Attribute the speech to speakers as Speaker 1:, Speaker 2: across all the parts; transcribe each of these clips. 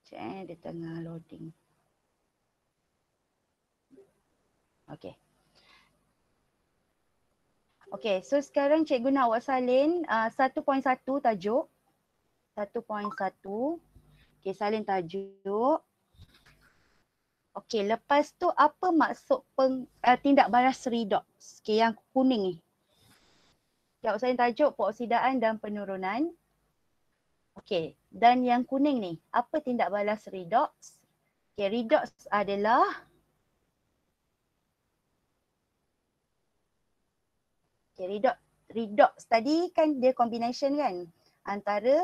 Speaker 1: Dia tengah loading. Okay. Okay, so sekarang cikgu nak awak salin 1.1 tajuk. 1.1. Okay, salin tajuk. Okay, lepas tu apa maksud tindak balas redox? Okay, yang kuning ni. Okay, awak salin tajuk peoksidaan dan penurunan. Okay, dan yang kuning ni, apa tindak balas redox? Okay, redox adalah redox tadi kan dia combination kan antara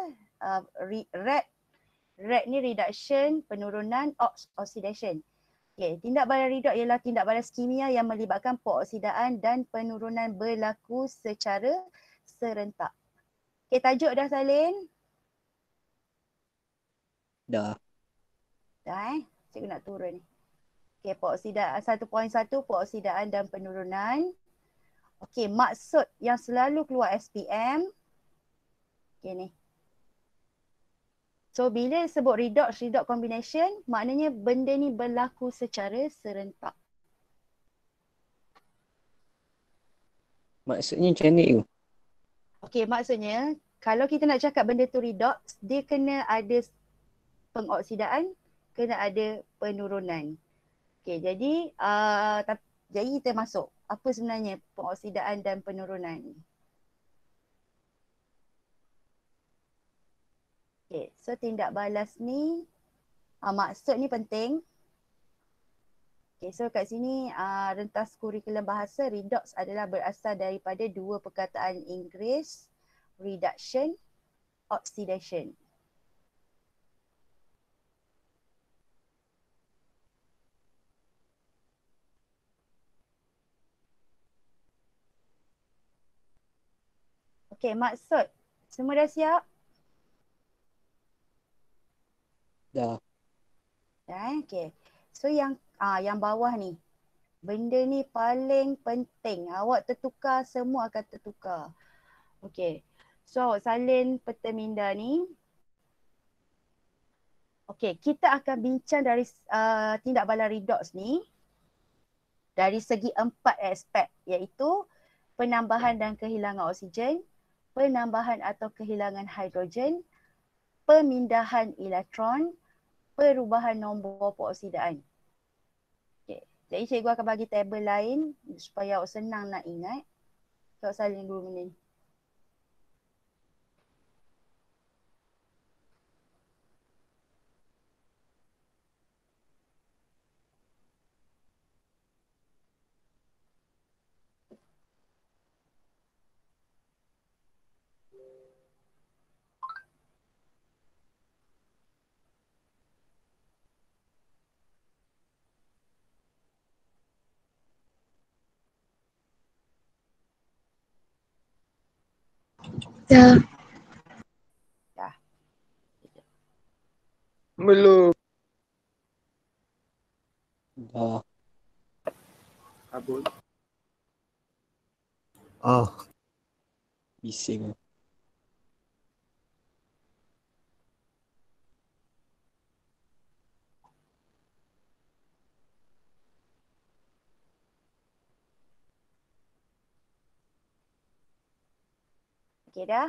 Speaker 1: red ni reduction, penurunan, oxidation. Okay, tindak balas redox ialah tindak balas kimia yang melibatkan peoksidaan dan penurunan berlaku secara serentak. Okay, tajuk dah salin?
Speaker 2: Dah.
Speaker 1: Dah cikgu nak turun ni. Okay, peoksidaan 1.1 peoksidaan dan penurunan. Okay, maksud yang selalu keluar SPM. Okay ni. So bila sebut redox combination, maknanya benda ni berlaku secara serentak.
Speaker 2: Maksudnya macam ni tu?
Speaker 1: Okay, maksudnya kalau kita nak cakap benda tu redox, dia kena ada pengoksidaan, kena ada penurunan. Okay, jadi kita masuk. Apa sebenarnya pengoksidaan dan penurunan? Okay, so tindak balas ni, maksud ni penting. Okay, so kat sini rentas kurikulum bahasa redox adalah berasal daripada dua perkataan Inggeris, reduction, oxidation. Okay, maksud. Semua dah siap?
Speaker 2: Dah.
Speaker 1: Dah, okay. So yang bawah ni, benda ni paling penting. Awak tertukar, semua akan tertukar. Okay. So awak salin peta minda ni. Okay, kita akan bincang dari tindak balas redox ni dari segi 4 aspek, iaitu penambahan dan kehilangan oksigen, penambahan atau kehilangan hidrogen, pemindahan elektron, perubahan nombor peoksidaan. Okay. Jadi cikgu akan bagi tabel lain supaya awak senang nak ingat. Awak salin dulu benda ni.
Speaker 3: Dah.
Speaker 1: Dah.
Speaker 4: Belum.
Speaker 2: Dah.
Speaker 4: Abul.
Speaker 2: Bising.
Speaker 1: Okay dah.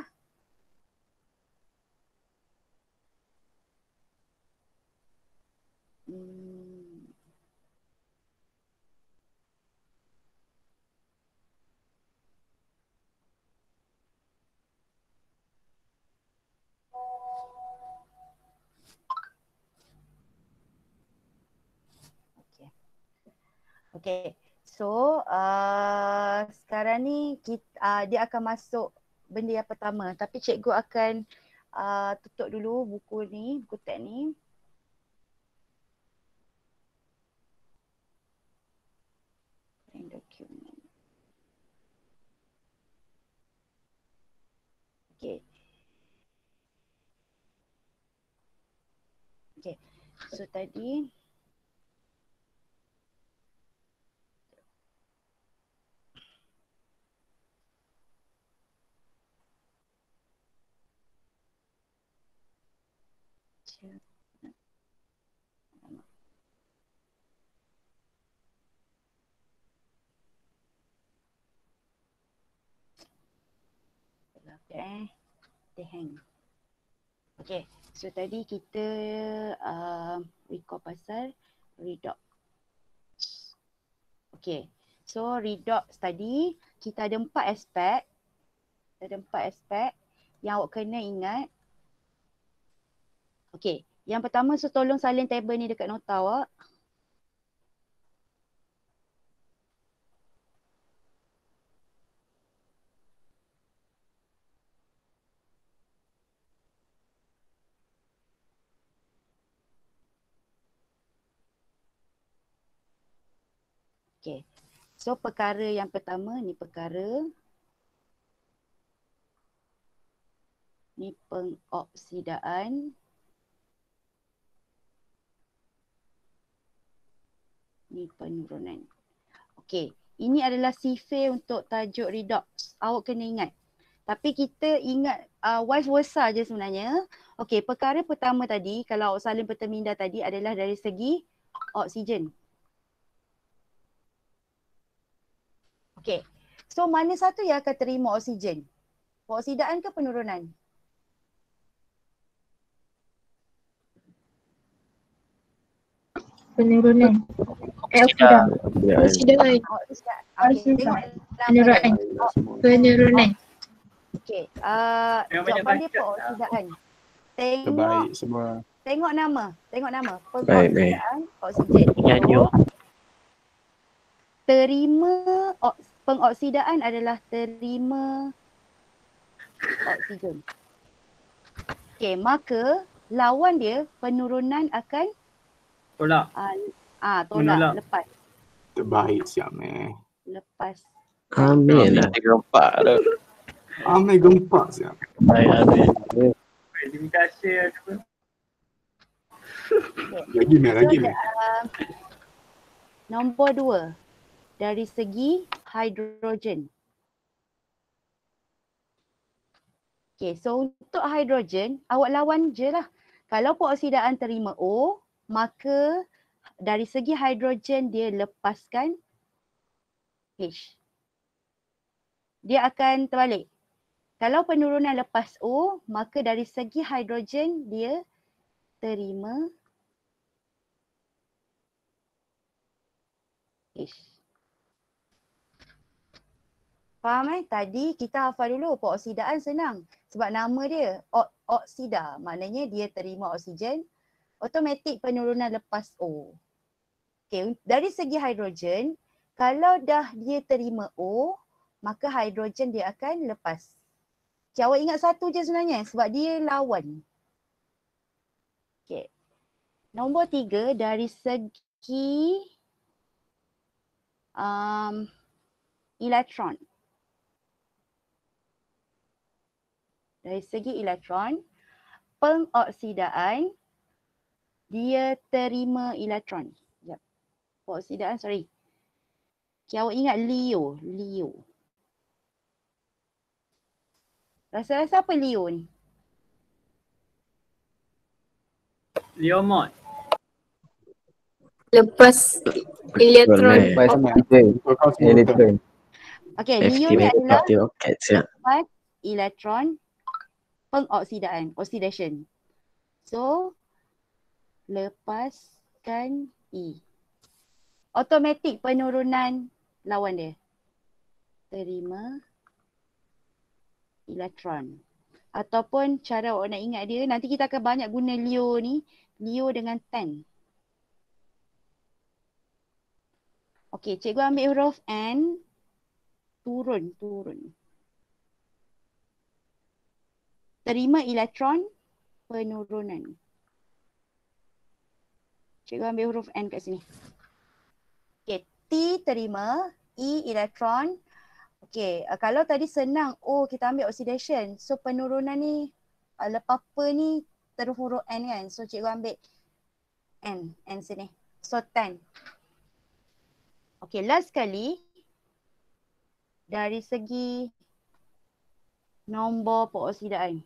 Speaker 1: Okay. So sekarang ni dia akan masuk benda yang pertama. Tapi cikgu akan tutup dulu buku ni, buku teks ni. Document. Okay. Okay. So tadi Dia hang. Okay, so tadi kita record pasal redox. Okay, so redox tadi kita ada 4 aspek. Ada 4 aspek yang awak kena ingat. Okay, yang pertama, so tolong salin tabel ni dekat nota awak. Okay, so perkara yang pertama ni perkara. Ni pengoksidaan. Ni penurunan. Okey, ini adalah sifir untuk tajuk redox. Awak kena ingat. Tapi kita ingat vice versa je sebenarnya. Okey, perkara pertama tadi kalau awak salin peta minda tadi adalah dari segi oksigen. Okey, so mana satu yang akan terima oksigen? Pengoksidaan ke penurunan?
Speaker 3: Penurunan. Oksidasi. Oksidasi.
Speaker 1: Okey, tengok
Speaker 3: Penurunan. Penurunan.
Speaker 1: Okey, jawapan dia pengoksidaan.
Speaker 4: Terbaik semua.
Speaker 1: Tengok nama.
Speaker 2: Baik,
Speaker 1: Pengoksidaan oksigen.
Speaker 2: Nyanyo.
Speaker 1: Terima pengoksidaan adalah terima oksigen. Okey, maka lawan dia penurunan akan
Speaker 5: Tolak.
Speaker 1: tolak, lepas.
Speaker 4: Terbaik siap meh.
Speaker 1: Lepas.
Speaker 2: Amin lah.
Speaker 6: Gempak tu.
Speaker 4: Amai gempak siap.
Speaker 2: Baik, amin.
Speaker 5: Terima kasih.
Speaker 4: Lagi meh.
Speaker 1: Nombor 2. Dari segi hidrogen. Okay, so untuk hidrogen, awak lawan je lah. Kalau pengoksidaan terima O, maka dari segi hidrogen dia lepaskan H. Dia akan terbalik. Kalau penurunan lepas O, maka dari segi hidrogen dia terima H. Faham Tadi kita hafal dulu pengoksidaan senang. Sebab nama dia oksida, maknanya dia terima oksigen. Automatik penurunan lepas O. Okay, dari segi hidrogen, kalau dah dia terima O, maka hidrogen dia akan lepas. Okay, awak ingat satu je sebenarnya sebab dia lawan. Okay. Nombor 3, dari segi elektron. Dari segi elektron, pengoksidaan dia terima elektron. Sekejap. Pengoksidaan, sorry. Okay, awak ingat Leo. Rasa-rasa apa Leo ni?
Speaker 5: Leomot.
Speaker 3: Lepas elektron.
Speaker 6: Lepas elektron.
Speaker 1: Okay, Leo ni adalah
Speaker 2: roket siap.
Speaker 1: lepas elektron pengoksidaan, oxidation. So, lepaskan E. Automatik penurunan lawan dia. Terima elektron. Ataupun cara awak nak ingat dia, nanti kita akan banyak guna Leo ni. Leo dengan 10. Okey, cikgu ambil huruf N. Turun. Terima elektron, penurunan. Cikgu ambil huruf N kat sini. Okey, T terima, E elektron. Okey, kalau tadi senang O kita ambil oxidation. So penurunan ni lepas apa ni terus huruf N kan. So cikgu ambil N sini. So 10. Okey, last sekali dari segi nombor pengoksidaan.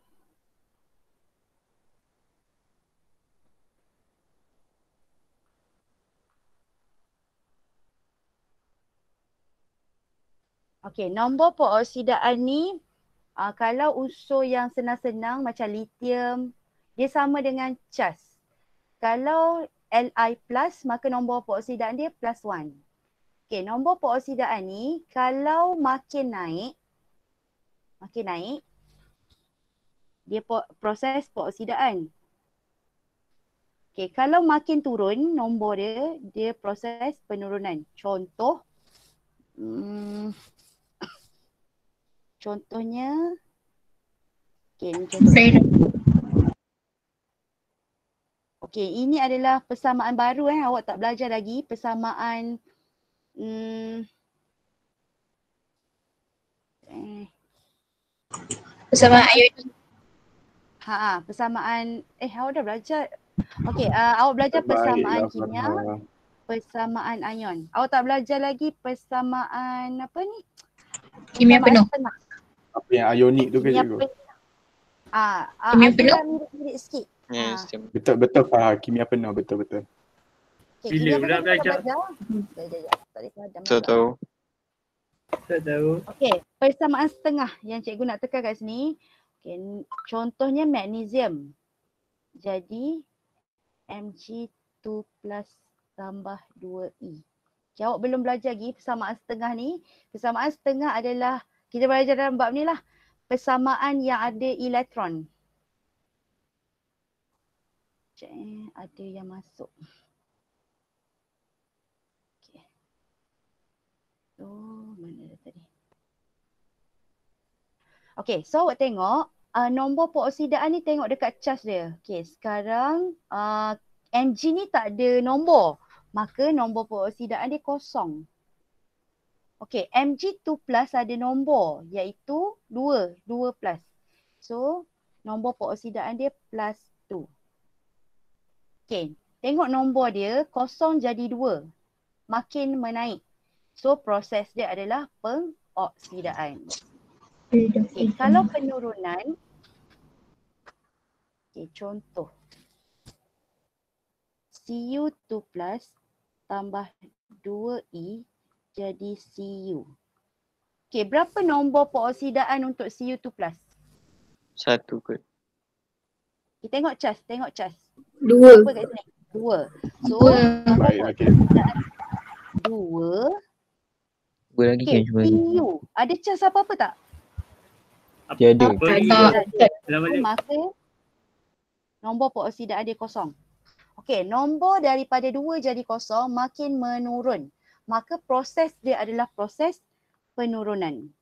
Speaker 1: Okey, nombor pengoksidaan ni Kalau unsur yang senang-senang macam lithium, dia sama dengan Cas. Kalau Li plus, maka nombor peroksidaan dia plus 1. Okey, nombor peroksidaan ni kalau makin naik, dia proses peroksidaan. Okey, kalau makin turun nombor dia proses penurunan. Contohnya, okey, ni contoh. Okey, ini adalah persamaan baru awak tak belajar lagi, persamaan
Speaker 3: Bersama ion.
Speaker 1: Persamaan awak dah belajar. Okey, awak belajar persamaan
Speaker 4: Terbaiklah,
Speaker 1: kimia,
Speaker 4: Farah.
Speaker 1: persamaan ion. Awak tak belajar lagi persamaan apa ni?
Speaker 3: Kimia
Speaker 1: Persamaan
Speaker 3: penuh.
Speaker 1: setengah.
Speaker 4: Apa yang ionik tu ke
Speaker 1: Kimia
Speaker 4: cikgu?
Speaker 1: penuh.
Speaker 3: Kimia
Speaker 1: ada
Speaker 3: penuh?
Speaker 1: yang mirip-mirip sikit.
Speaker 6: Yes.
Speaker 4: Betul Farah, kimia penuh betul.
Speaker 1: Okay,
Speaker 5: Bila
Speaker 1: kimia
Speaker 5: pula
Speaker 1: penuh
Speaker 5: belajar?
Speaker 1: Sekejap. Tak boleh padam.
Speaker 6: Tak tahu.
Speaker 5: Tak tahu.
Speaker 1: Okey, persamaan setengah yang cikgu nak tekan kat sini. Okay, contohnya magnesium. Jadi Mg2 plus tambah 2E. Okay, awak belum belajar lagi persamaan setengah ni. Persamaan setengah adalah, kita belajar dalam bab ni lah, persamaan yang ada elektron. Ada yang masuk. Okay. Mana dah tadi? Okay, so awak tengok nombor peroksidaan ni tengok dekat Cas dia. Okay, sekarang Mg ni tak ada nombor. Maka nombor peroksidaan dia kosong. Okay, Mg2 plus ada nombor iaitu 2 plus. So, nombor peroksidaan dia plus 2. Okay, tengok nombor dia kosong jadi 2. Makin menaik. So, proses dia adalah pengoksidaan. Okay, kalau penurunan, contoh Cu2 plus tambah 2E jadi Cu. Okay, berapa nombor peroksidaan untuk Cu2 plus?
Speaker 6: 1 kot.
Speaker 1: Okay, tengok Cas.
Speaker 3: 2.
Speaker 1: Berapa kat sini? 2. So, nombor
Speaker 4: Baik, okey.
Speaker 1: peroksidaan 2.
Speaker 2: Dua lagi
Speaker 1: Okay,
Speaker 2: kan cuma
Speaker 1: Cu. Ada Cas apa-apa tak?
Speaker 2: tiada.
Speaker 1: Maka nombor peroksidaan dia kosong. Okey, nombor daripada 2 jadi kosong makin menurun. Maka proses dia adalah proses penurunan.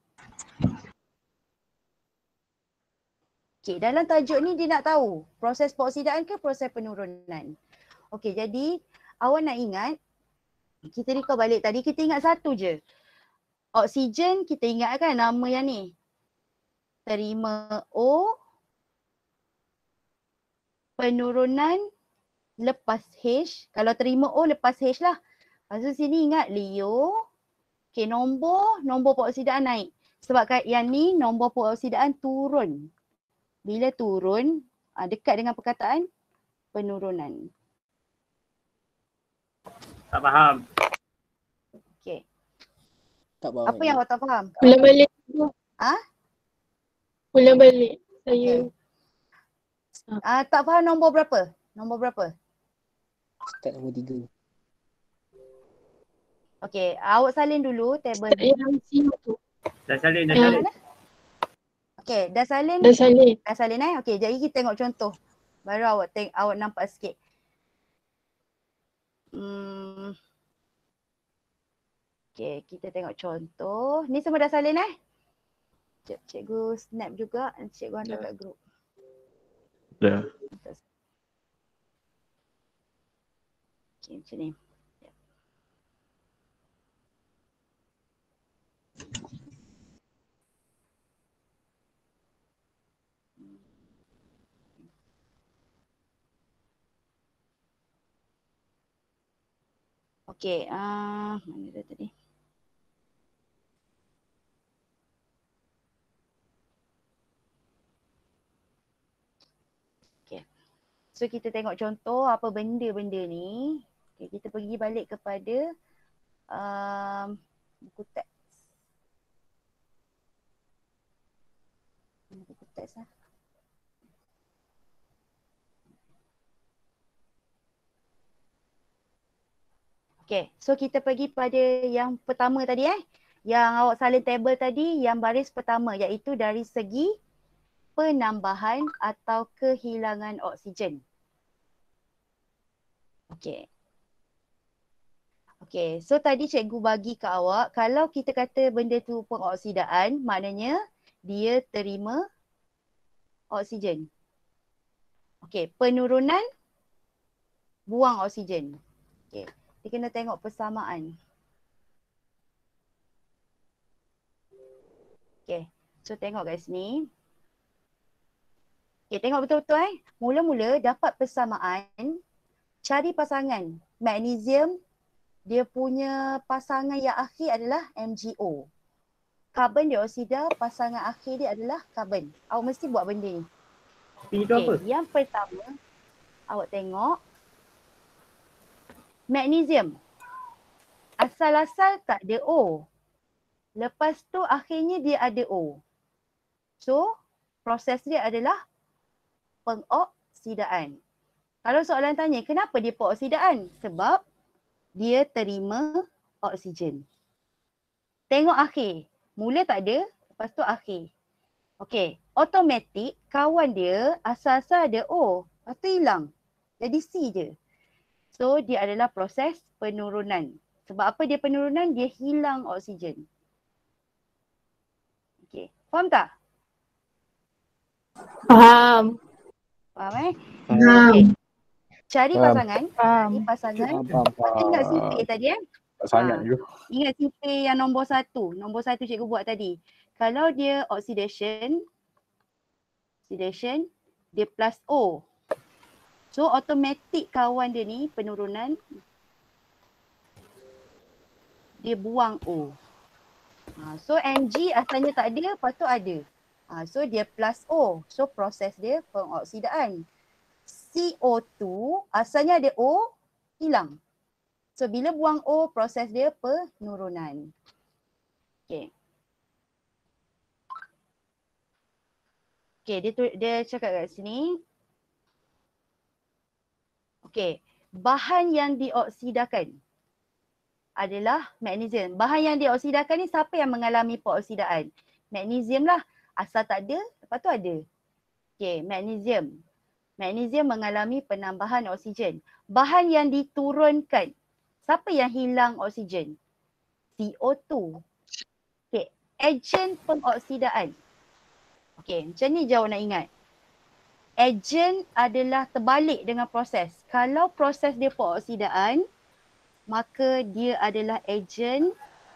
Speaker 1: Okey, dalam tajuk ni dia nak tahu proses peroksidaan ke proses penurunan. Okey, jadi awak nak ingat, kita recall balik tadi, kita ingat satu je. Oksigen kita ingat kan nama yang ni. Terima O, penurunan lepas H. Kalau terima O lepas H lah. Lepas tu sini ingat Leo. Okay, nombor peroksidaan naik. Sebab yang ni nombor peroksidaan turun. Bila turun, dekat dengan perkataan penurunan.
Speaker 5: Tak faham.
Speaker 1: Okay.
Speaker 7: Tak faham.
Speaker 1: Apa yang awak tak faham?
Speaker 3: Ulang balik.
Speaker 1: Ha?
Speaker 3: Ulang balik. Saya.
Speaker 1: Tak faham nombor berapa? Nombor berapa?
Speaker 7: Start nombor 3.
Speaker 1: Okay, awak salin dulu table ni.
Speaker 3: Yang Cu tu.
Speaker 5: Dah salin.
Speaker 1: Okay, dah salin?
Speaker 3: Dah salin.
Speaker 1: Dah salin Okay, jadi kita tengok contoh. Baru awak nampak sikit. Okay, kita tengok contoh. Ni semua dah salin Sekejap, cikgu snap juga. Cikgu hantar kat grup.
Speaker 2: Dah.
Speaker 1: Okay, macam ni. Okay, mana dah tadi? Okay. So kita tengok contoh apa benda-benda ni. Okay, kita pergi balik kepada buku teks. teks lah. Okay, so kita pergi pada yang pertama tadi Yang awak salin table tadi, yang baris pertama iaitu dari segi penambahan atau kehilangan oksigen. Okay. Okay, so tadi cikgu bagi ke awak, kalau kita kata benda tu pengoksidaan, maknanya dia terima oksigen. Okay, penurunan, buang oksigen. Okay, kita kena tengok persamaan. Okay, so tengok kat sini. Okay, tengok betul-betul Mula-mula dapat persamaan, cari pasangan. Magnesium, dia punya pasangan yang akhir adalah MgO. Karbon dioksida, pasangan akhir dia adalah karbon. Awak mesti buat benda ni.
Speaker 5: Itu apa?
Speaker 1: Yang pertama, awak tengok. Magnesium. Asal-asal tak ada O. Lepas tu akhirnya dia ada O. So, proses dia adalah pengoksidaan. Kalau soalan tanya, kenapa dia pengoksidaan? Sebab dia terima oksigen. Tengok akhir. Mula tak ada, lepas tu akhir. Okey, automatik kawan dia asal-asal ada O, lepas tu hilang. Jadi C je. So, dia adalah proses penurunan. Sebab apa dia penurunan? Dia hilang oksigen. Okey, faham tak?
Speaker 3: Faham.
Speaker 1: Faham
Speaker 3: Faham.
Speaker 1: Okey. Cari
Speaker 2: Faham.
Speaker 1: pasangan.
Speaker 3: Faham.
Speaker 1: Cari pasangan.
Speaker 4: Faham.
Speaker 1: Lepas ingat sipir tadi
Speaker 4: Tak sangat
Speaker 1: Ah.
Speaker 4: je.
Speaker 1: Ingat sipir yang nombor 1. Nombor 1 cikgu buat tadi. Kalau dia oxidation, dia plus O. So automatik kawan dia ni penurunan, dia buang O. So Mg asalnya tak ada, lepas tu ada. So dia plus O. So proses dia pengoksidaan. CO2 asalnya ada O, hilang. So bila buang O, proses dia penurunan. Okay. Okay, dia cakap kat sini. Okay, bahan yang dioksidakan adalah magnesium. Bahan yang dioksidakan ni siapa yang mengalami peroksidaan? Magnesium lah. Asal tak ada, lepas tu ada. Okay, magnesium. Magnesium mengalami penambahan oksigen. Bahan yang diturunkan. Siapa yang hilang oksigen? CO2. Okay, ejen pengoksidaan. Okay, macam ni je awak nak ingat. Ejen adalah terbalik dengan proses. Kalau proses dia peroksidaan, maka dia adalah ejen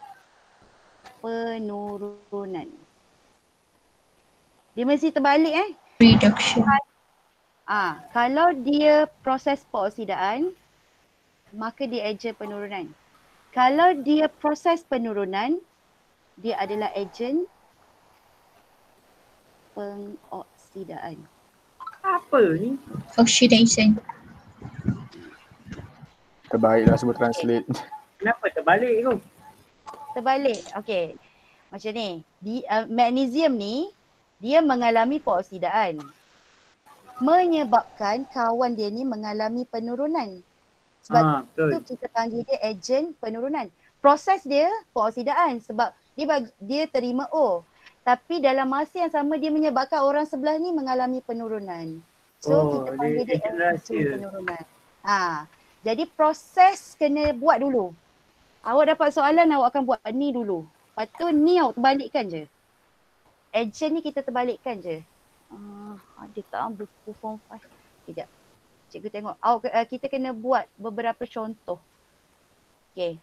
Speaker 1: penurunan. Dia mesti terbalik
Speaker 3: Reduction.
Speaker 1: Kalau dia proses peroksidaan, maka dia ejen penurunan. Kalau dia proses penurunan, dia adalah ejen pengoksidaan.
Speaker 5: Apa ni?
Speaker 3: Oxidation.
Speaker 4: Terbaiklah sebut translate.
Speaker 5: Kenapa terbalik tu?
Speaker 1: Terbalik. Okey. Macam ni. Magnesium ni, dia mengalami peroksidaan. Menyebabkan kawan dia ni mengalami penurunan. Sebab
Speaker 5: Betul.
Speaker 1: itu kita panggil dia ejen penurunan. Proses dia peroksidaan sebab dia terima O. Tapi dalam masa yang sama dia menyebabkan orang sebelah ni mengalami penurunan. So kita panggil dia
Speaker 5: ejen
Speaker 1: ejen
Speaker 5: rahsia.
Speaker 1: penurunan. Jadi proses kena buat dulu. Awak dapat soalan, awak akan buat ni dulu. Lepas tu ni awak terbalikkan je. Ejen ni kita terbalikkan je. Ada tak buku form 5? Sekejap. Cikgu tengok. Kita kena buat beberapa contoh. Okay.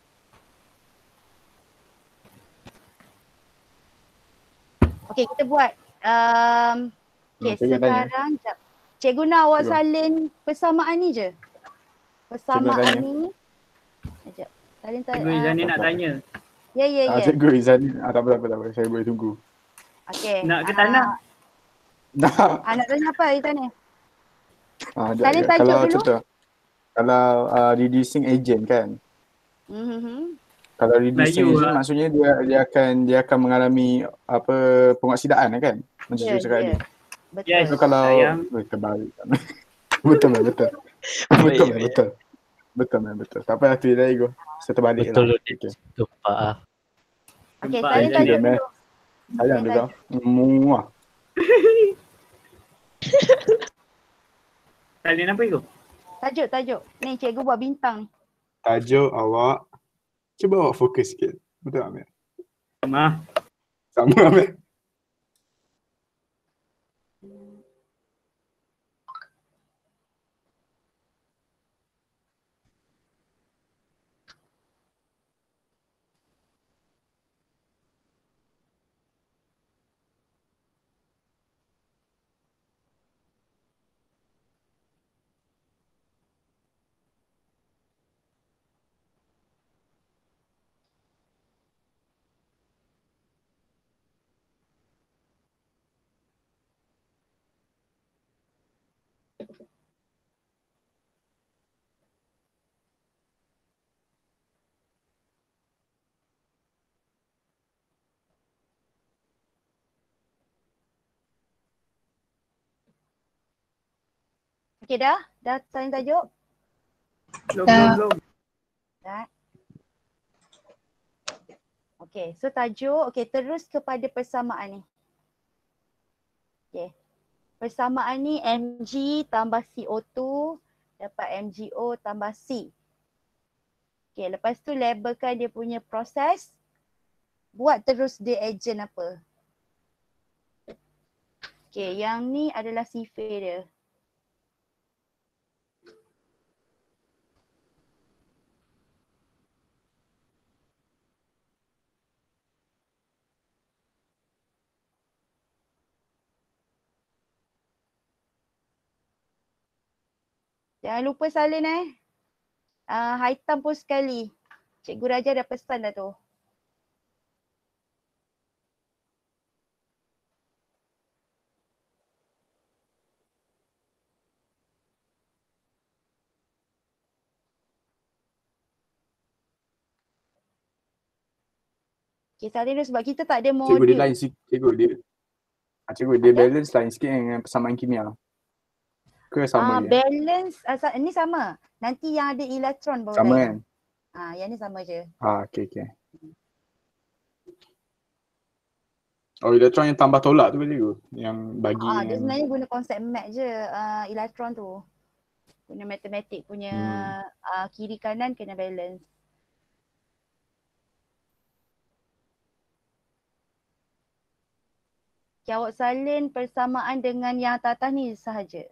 Speaker 1: Okay, kita buat. Okay,
Speaker 4: Cikgu tanya.
Speaker 1: sekarang cikgu nak awak
Speaker 4: Cikgu.
Speaker 1: salin persamaan ni je. Persamaan
Speaker 4: tanya.
Speaker 1: ni. Sekejap. Salin
Speaker 5: Cikgu Izani nak tanya.
Speaker 1: Ya.
Speaker 4: Cikgu Izani. Tak apa. Saya boleh tunggu.
Speaker 1: Okay.
Speaker 5: Nak ke tak nak?
Speaker 4: Nah,
Speaker 1: Nak tanya apa Izani?
Speaker 4: sekejap,
Speaker 1: Salin
Speaker 4: sekejap.
Speaker 1: tajuk
Speaker 4: Kalau
Speaker 1: dulu.
Speaker 4: contoh, kalau reducing agent kan. Kalau reducing
Speaker 5: Melayu
Speaker 4: agent
Speaker 5: lah.
Speaker 4: maksudnya dia akan mengalami apa pengoksidaan kan? Macam
Speaker 1: Ya,
Speaker 4: you cakap
Speaker 1: ya.
Speaker 4: tadi.
Speaker 1: Betul.
Speaker 5: Yes.
Speaker 4: So kalau
Speaker 5: Sayang.
Speaker 4: terbalik. Betul man, betul. Betul man, betul. Betul man, betul. Tak payah tu dah ego. Saya terbalik
Speaker 2: Betul
Speaker 4: lah.
Speaker 2: tu.
Speaker 4: Okay.
Speaker 2: Lupa ah.
Speaker 1: Okey,
Speaker 5: Nampak
Speaker 1: salin
Speaker 5: je
Speaker 1: tajuk
Speaker 4: dia,
Speaker 1: dulu.
Speaker 4: Sayang
Speaker 1: Saya
Speaker 4: dia dah. Muah.
Speaker 5: Salin apa itu?
Speaker 1: Tajuk. Ni cikgu buat bintang ni.
Speaker 4: Tajuk awak. Cuba awak fokus sikit. Betul tak, Amir?
Speaker 5: Sama.
Speaker 4: Sama, Amir.
Speaker 1: Okey dah? Dah salin tajuk?
Speaker 5: Belum.
Speaker 1: Dah. Okey, so tajuk, terus kepada persamaan ni. Okey. Persamaan ni Mg tambah CO2 dapat MgO tambah C. Okey, lepas tu labelkan dia punya proses. Buat terus dia agent apa. Okey, yang ni adalah survey dia. Jangan lupa salin highlight pun sekali. Cikgu Raja dah pesan dah tu. Okay, salin dulu sebab kita tak ada modul.
Speaker 4: Cikgu dia lain sikit. Cikgu dia
Speaker 1: Okay.
Speaker 4: balance lain sikit dengan persamaan kimia. Ke sama je?
Speaker 1: Balance, ni sama. Nanti yang ada elektron baru
Speaker 4: Sama
Speaker 1: lain.
Speaker 4: kan?
Speaker 1: Yang ni sama je.
Speaker 4: Okay. Oh, elektron yang tambah tolak tu ke cikgu? Yang bagi
Speaker 1: Dia
Speaker 4: yang...
Speaker 1: sebenarnya guna konsep mat je elektron tu. Guna matematik punya kiri kanan kena balance. Okay, awak salin persamaan dengan yang atas ni sahaja.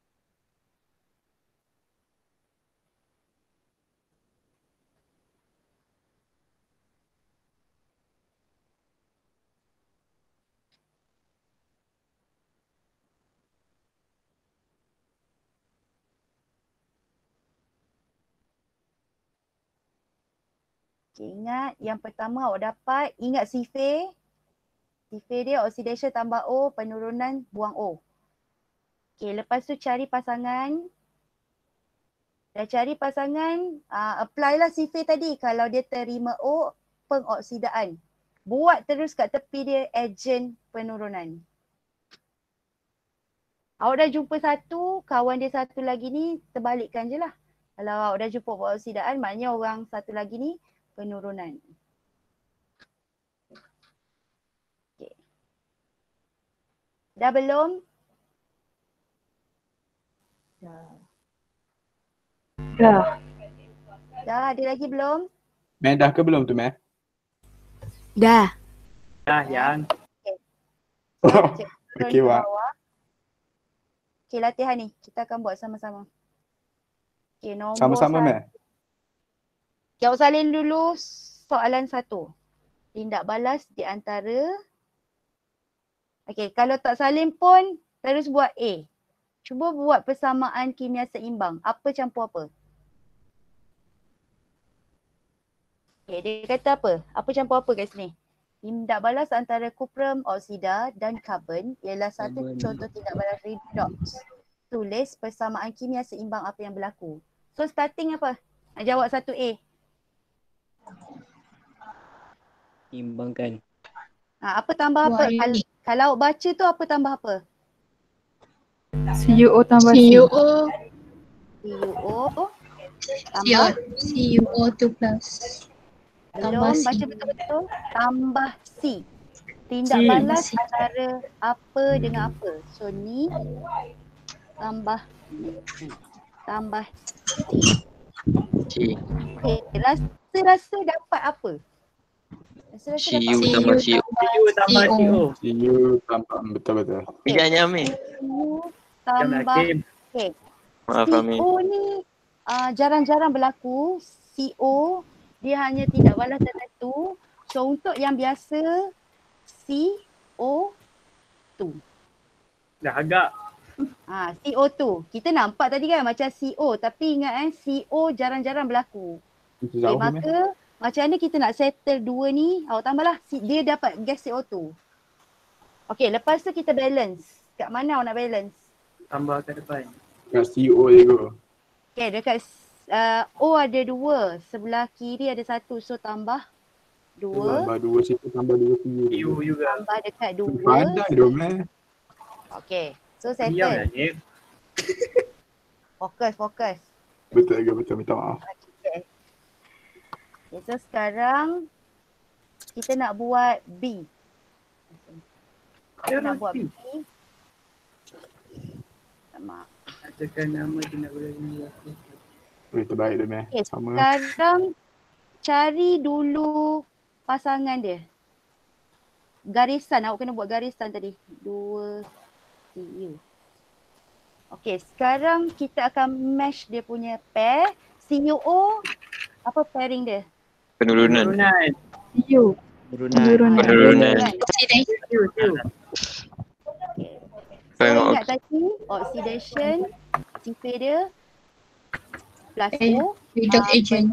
Speaker 1: Okay, ingat yang pertama awak dapat, ingat survey. Survey dia oxidation tambah O, penurunan buang O. Okay, lepas tu cari pasangan. Dah cari pasangan, apply lah survey tadi. Kalau dia terima O, pengoksidaan. Buat terus kat tepi dia agent penurunan. Awak dah jumpa satu, kawan dia satu lagi ni, terbalikkan je lah. Kalau awak dah jumpa pengoksidaan, maknanya orang satu lagi ni penurunan. Okay. Dah belum?
Speaker 3: Dah.
Speaker 1: Dah, ada lagi belum?
Speaker 4: Meh dah ke belum tu, Meh?
Speaker 3: Dah.
Speaker 5: Yang.
Speaker 4: Okey, Wak.
Speaker 1: Okay, latihan ni. Kita akan buat sama-sama. Okay, nombor
Speaker 4: Sama-sama,
Speaker 1: satu.
Speaker 4: Meh?
Speaker 1: Okay, awak salin dulu soalan 1. Tindak balas di antara. Okay, kalau tak salin pun terus buat A. Cuba buat persamaan kimia seimbang. Apa campur apa? Okay, dia kata apa? Apa campur apa kat sini? Tindak balas antara kuprum oksida dan karbon ialah satu
Speaker 7: Karbon.
Speaker 1: contoh tindak balas redox. Tulis persamaan kimia seimbang apa yang berlaku. So starting apa? Nak jawab 1A.
Speaker 7: Imbangkan.
Speaker 1: Apa tambah apa?
Speaker 3: Buat ionic.
Speaker 1: Kalau baca tu apa tambah apa?
Speaker 3: CuO tambah C.
Speaker 8: CuO,
Speaker 1: CuO tambah
Speaker 8: CuO2 plus. Tambah
Speaker 1: belum
Speaker 8: C.
Speaker 1: baca betul-betul tambah C. Tindak
Speaker 5: C.
Speaker 1: balas antara apa dengan apa. So ni tambah tambah
Speaker 6: C.
Speaker 1: okay. Rasa-rasa dapat apa? Rasa-rasa dapat
Speaker 6: CU
Speaker 1: apa?
Speaker 6: tambah CU.
Speaker 5: CU tambah
Speaker 8: CO.
Speaker 5: CO.
Speaker 4: CU tambah betul-betul.
Speaker 6: Pilihannya Amin.
Speaker 1: CU
Speaker 5: Jom lah
Speaker 1: tambah
Speaker 5: Kim.
Speaker 6: Maaf Amin.
Speaker 1: CO ni jarang-jarang berlaku. CO dia hanya tindak balas tertentu. So untuk yang biasa CO2.
Speaker 5: Dah agak.
Speaker 1: CO2. Kita nampak tadi kan macam CO tapi ingat CO jarang-jarang berlaku.
Speaker 4: Itu
Speaker 1: Okay,
Speaker 4: jauh ni.
Speaker 1: maka macam mana kita nak settle dua ni? Awak tambahlah dia dapat gas CO2. Okay, lepas tu kita balance. Kat mana awak nak balance?
Speaker 5: Tambah ke depan.
Speaker 4: Kat CO je go.
Speaker 1: Okay, dekat O ada 2. Sebelah kiri ada 1. So tambah 2.
Speaker 4: Tambah 2 situ tambah 2
Speaker 5: CU
Speaker 4: CU.
Speaker 5: juga.
Speaker 1: Tambah dekat 2.
Speaker 4: Pandai dong
Speaker 1: Okay, so
Speaker 5: Diam
Speaker 1: settle.
Speaker 5: lah Kim.
Speaker 1: Fokus.
Speaker 4: Betul ke betul, minta maaf.
Speaker 1: Okay. Okay, so sekarang kita nak buat B. Kita nak buat B. Sama.
Speaker 5: Katakan nama tindak balas ni.
Speaker 4: Terbaik dah meh.
Speaker 1: Okay,
Speaker 4: Sama.
Speaker 1: sekarang cari dulu pasangan dia. Garisan, awak kena buat garisan tadi. 2 CU. Okay, sekarang kita akan match dia punya pair. CuO, apa pairing dia?
Speaker 6: Penurunan.
Speaker 5: Penurunan.
Speaker 3: CU.
Speaker 6: Penurunan.
Speaker 5: CU.
Speaker 1: Okay. So
Speaker 6: Tengok.
Speaker 1: ingat tadi, oxidation, sifir dia plus O.
Speaker 8: Redox agent.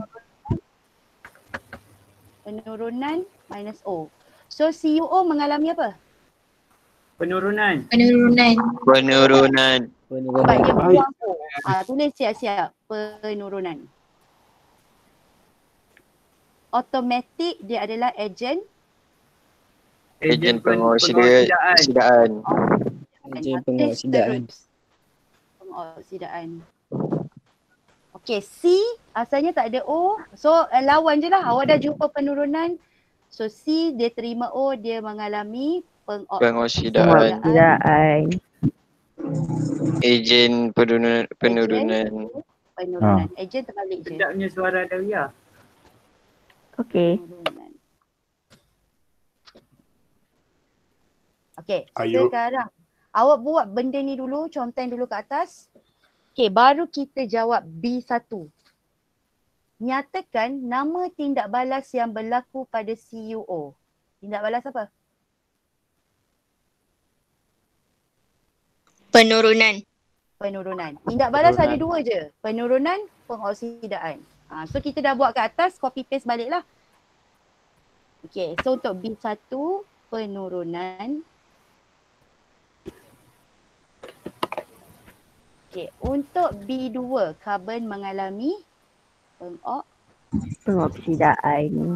Speaker 1: Penurunan minus O. So CuO mengalami apa?
Speaker 5: Penurunan.
Speaker 8: Penurunan.
Speaker 1: Sebab dia buang O. Tulis siap-siap. Penurunan. Automatic dia adalah agent.
Speaker 6: Ejen pengoksidaan.
Speaker 7: Ejen pengoksidaan.
Speaker 1: Pengoksidaan. Okay, C asalnya tak ada O. So lawan je lah. Awak dah jumpa penurunan. So C dia terima O, dia mengalami
Speaker 6: Pengoksidaan. Ejen penurunan.
Speaker 1: Penurunan. Agent terbalik je.
Speaker 5: Sedap punya suara Dahlia.
Speaker 1: Penurunan. Okay,
Speaker 4: Ayuh.
Speaker 1: sekarang awak buat benda ni dulu, conteng dulu kat atas. Okay, baru kita jawab B1. Nyatakan nama tindak balas yang berlaku pada CuO. Tindak balas apa?
Speaker 8: Penurunan.
Speaker 1: Penurunan. Tindak balas ada 2 je. Penurunan, pengoksidaan. So kita dah buat kat atas, copy paste balik lah. Okay, so untuk B1, penurunan. Okay, untuk B2, karbon mengalami
Speaker 3: Pengoksidaan.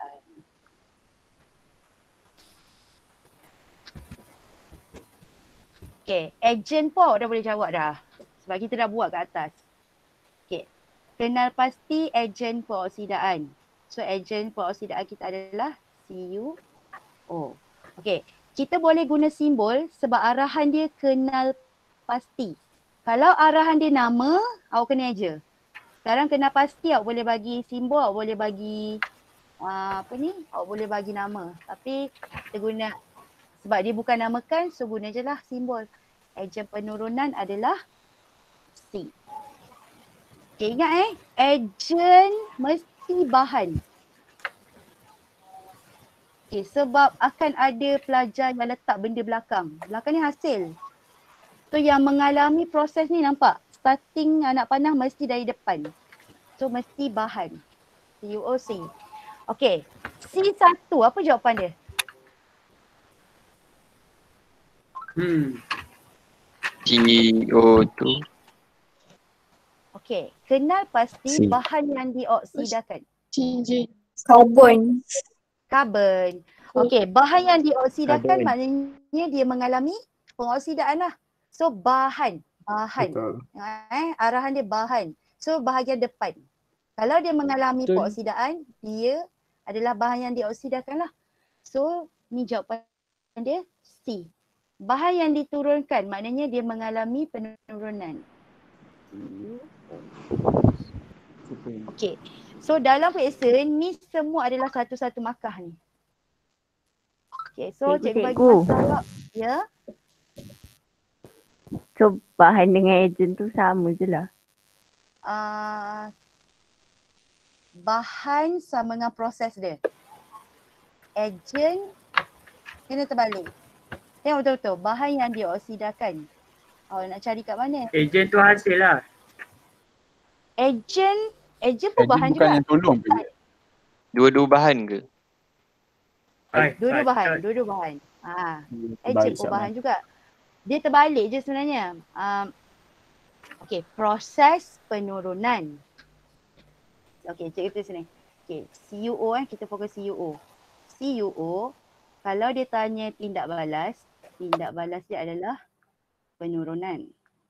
Speaker 1: Okay, agent pun awak dah boleh jawab dah. Sebab kita dah buat kat atas. Okay, kenal pasti agent peroksidaan. So, agent peroksidaan kita adalah CuO. Okay, kita boleh guna simbol sebab arahan dia kenal pasti. Kalau arahan dia nama, awak kena eja. Sekarang kenal pasti awak boleh bagi simbol, awak boleh bagi awak boleh bagi nama. Tapi kita guna sebab dia bukan namakan, so guna je lah simbol. Ejen penurunan adalah C. Okay, ingat ejen mesti bahan. Okay, sebab akan ada pelajar yang letak benda belakang. Belakang ni hasil. So yang mengalami proses ni nampak, starting anak panah mesti dari depan. So mesti bahan. CuOC. Okay, C1 apa jawapan dia?
Speaker 6: CO2.
Speaker 1: Okay, kenal pasti bahan yang dioksidakan.
Speaker 8: CJ.
Speaker 3: Karbon.
Speaker 1: Karbon. Okey, bahan yang dioksidakan
Speaker 2: Ada.
Speaker 1: maknanya dia mengalami pengoksidaan lah. So bahan.
Speaker 4: Betul.
Speaker 1: Arahan dia bahan. So bahagian depan. Kalau dia mengalami
Speaker 2: Betul.
Speaker 1: pengoksidaan, dia adalah bahan yang dioksidakan lah. So ni jawapan dia C. Bahan yang diturunkan maknanya dia mengalami penurunan. Okey. So dalam periksa ni semua adalah satu-satu markah ni. Okey, so cikgu bagi
Speaker 3: Cikgu.
Speaker 1: masalah. Ya.
Speaker 3: So bahan dengan ejen tu sama je lah.
Speaker 1: Bahan sama dengan proses dia. Ejen kena terbalik. Tengok betul-betul. Bahan yang dioksidakan. Nak cari kat mana?
Speaker 5: Ejen tu hasil lah.
Speaker 1: Ejen pun bahan
Speaker 4: bukan
Speaker 1: juga.
Speaker 4: yang tolong ke?
Speaker 6: Dua-dua bahan ke?
Speaker 1: Dua-dua bahan. Ejen pun bahan juga. Dia terbalik je sebenarnya. Okey, proses penurunan. Okey, cikgu tulis sini. Okey, CUO kita fokus CUO. CUO, kalau dia tanya tindak balas dia adalah penurunan.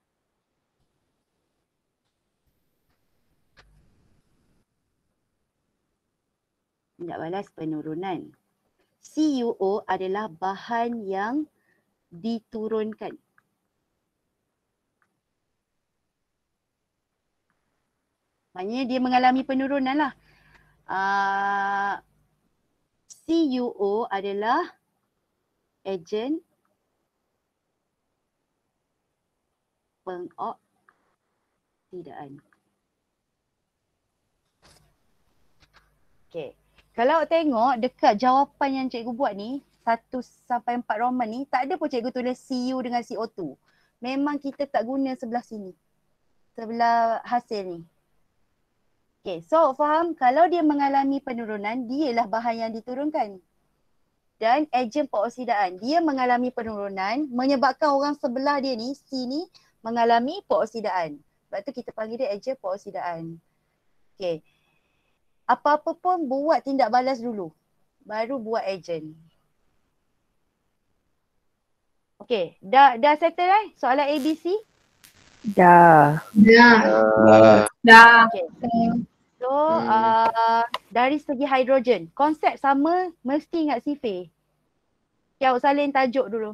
Speaker 1: Tindak balas penurunan. CUO adalah bahan yang diturunkan. Maknanya dia mengalami penurunan lah. CUO adalah ejen pengoksidaan. Okay. Kalau tengok dekat jawapan yang cikgu buat ni, 1 sampai 4 Roman ni, tak ada pun cikgu tulis Cu dengan CO2. Memang kita tak guna sebelah sini. Sebelah hasil ni. Okay, so faham kalau dia mengalami penurunan, dialah bahan yang diturunkan. Dan ejen pengoksidaan, dia mengalami penurunan menyebabkan orang sebelah dia ni, C ni, mengalami pengoksidaan. Sebab tu kita panggil dia ejen pengoksidaan. Okay. Apa-apa pun buat tindak balas dulu. Baru buat ejen. Okay, dah settle soalan ABC?
Speaker 3: Dah.
Speaker 1: Okay. So, dari segi hidrogen, konsep sama mesti ingat sifir. Okay, awak salin tajuk dulu.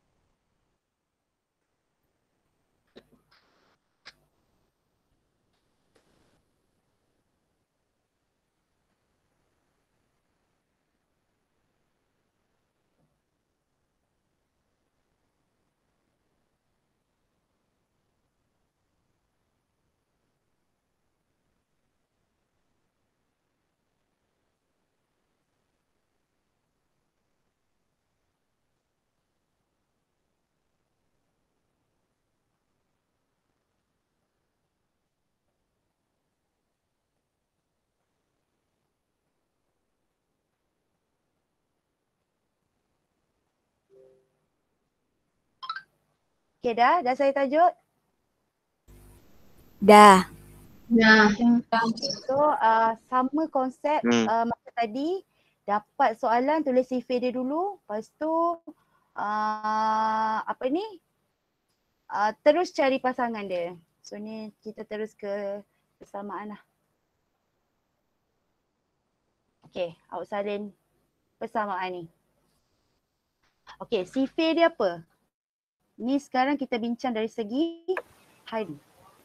Speaker 1: Okay dah saya tajuk?
Speaker 8: Dah.
Speaker 1: So sama konsep masa tadi, dapat soalan tulis sifir dia dulu, lepas tu terus cari pasangan dia. So ni kita terus ke persamaan lah. Okay, awak salin persamaan ni. Okay, sifir dia apa? Ni sekarang kita bincang dari segi hydro.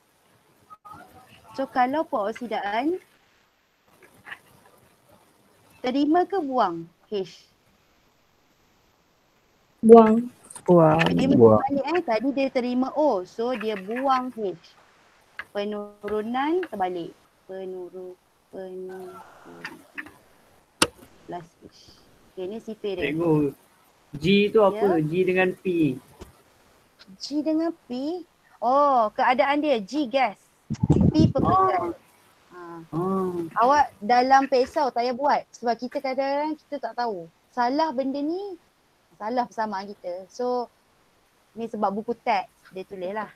Speaker 1: So kalau pengoksidaan, terima ke buang H?
Speaker 8: Buang.
Speaker 1: Dia balik tadi dia terima O, so dia buang H. Penurunan terbalik. Penurunan plus H. Okay, ni sifir dia.
Speaker 5: Cikgu, G tu apa? G dengan P.
Speaker 1: G dengan P? Oh, keadaan dia G gas. P pekerjaan. Awak dalam pesau tak payah buat sebab kita kadang-kadang kita tak tahu. Salah benda ni, salah persamaan kita. So, ni sebab buku teks dia tulis lah.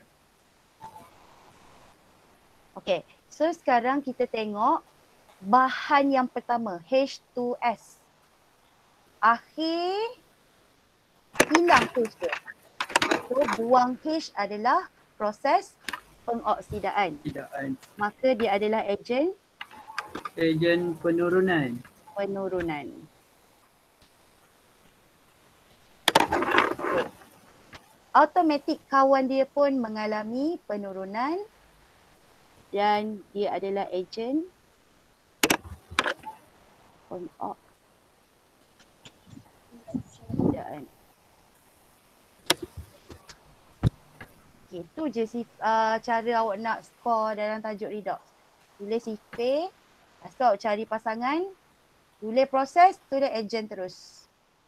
Speaker 1: Okay, so sekarang kita tengok bahan yang pertama, H2S. akhir hilang H dia. So buang H adalah proses pengoksidaan.
Speaker 5: Oksidaan.
Speaker 1: Maka dia adalah ejen
Speaker 5: Ejen penurunan.
Speaker 1: penurunan. Automatik kawan dia pun mengalami penurunan dan dia adalah ejen pengoksidaan. Okay, itu je cara awak nak skor dalam tajuk redox. Tulis sifir, lepas tu awak cari pasangan, tulis proses, tulis ejen terus.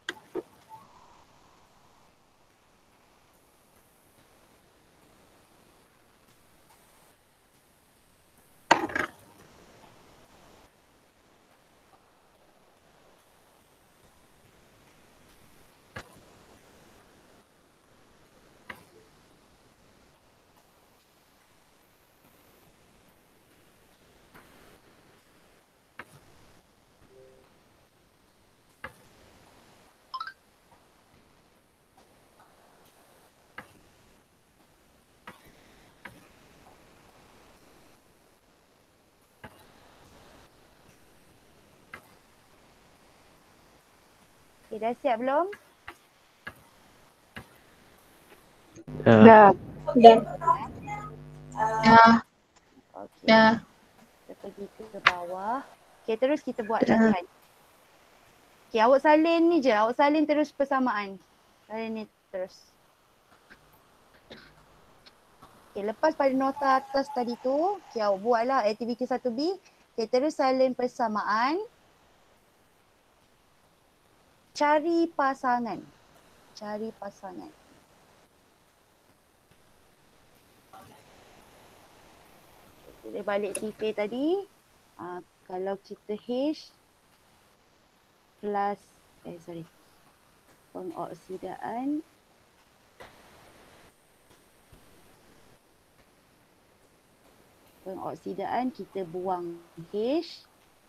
Speaker 1: Okay, dah siap belum?
Speaker 3: Dah.
Speaker 8: Dah.
Speaker 1: Okay.
Speaker 8: Dah.
Speaker 1: Kita pergi ke bawah. Okay, terus kita buat latihan. Okay, awak salin ni je. Awak salin terus persamaan. Salin ni terus. Okay, lepas pada nota atas tadi tu, okay, awak buatlah aktiviti 1B. Okay, terus salin persamaan. Cari pasangan. Cari pasangan. Kita balik sifir tadi. Kalau kita H plus pengoksidaan kita buang H,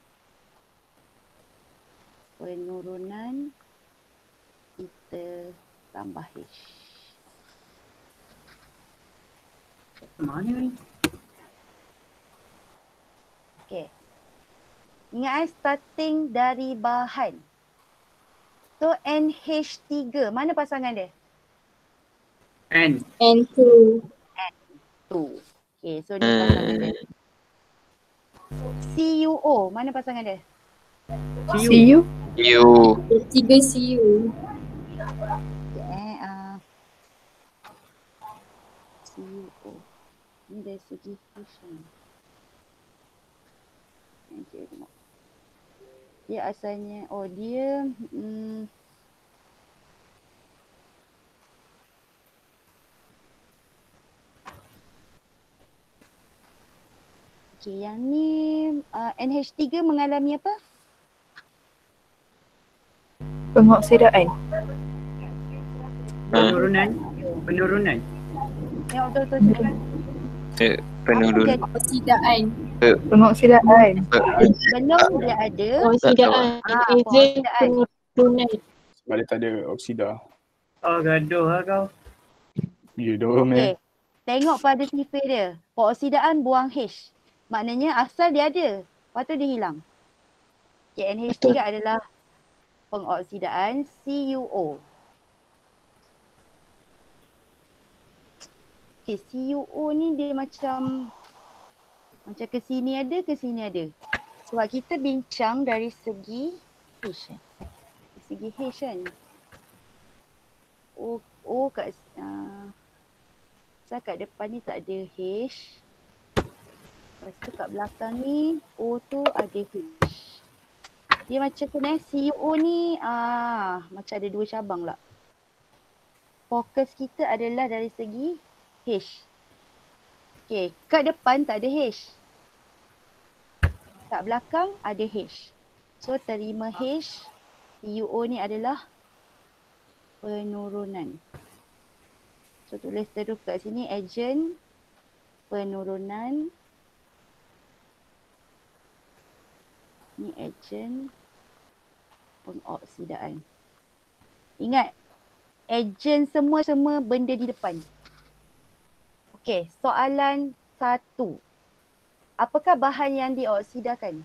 Speaker 1: penurunan kita tambah H.
Speaker 5: Mana ni?
Speaker 1: Okay. Ingat starting dari bahan. So NH3, mana pasangan dia?
Speaker 5: N.
Speaker 8: And 2.
Speaker 1: 2. Okay, so dia pasangan dia. CuO, mana pasangan dia?
Speaker 3: See you.
Speaker 6: You.
Speaker 8: 3 CU.
Speaker 1: Okay, CuO. Ni dari segi fusion. Dia asalnya, dia okay, yang ni NH3 mengalami apa?
Speaker 3: Pengoksidaan.
Speaker 5: Penurunan. Penurunan.
Speaker 1: Yang betul-betul
Speaker 6: Penurunan.
Speaker 8: Oksidaan.
Speaker 3: Pengoksidaan.
Speaker 1: belum dia ada.
Speaker 8: Oksidaan. Ejen
Speaker 1: pengoksidaan.
Speaker 8: penurunan.
Speaker 4: Sebab dia tak ada oksida.
Speaker 5: Oh, gaduh lah kau.
Speaker 4: You dah
Speaker 1: Okay. Tengok pada sifir dia. Pengoksidaan buang H. Maknanya asal dia ada. Lepas tu dia hilang. Okay, NH3 adalah pengoksidaan CuO. Okay, CuO ni dia macam ke sini ada, ke sini ada. Sebab kita bincang dari segi H. Segi H kan. O kat kat depan ni tak ada H. Lepas tu kat belakang ni O tu ada H. Dia macam tu ni, CuO ni macam ada dua cabang lah. Fokus kita adalah dari segi H. Okay, kat depan tak ada H. Kat belakang ada H. So terima H, CuO ni adalah penurunan. So tulis terus kat sini ejen penurunan. Ni ejen pengoksidaan. Ingat, ejen semua benda di depan. Okey, soalan 1. Apakah bahan yang dioksidakan?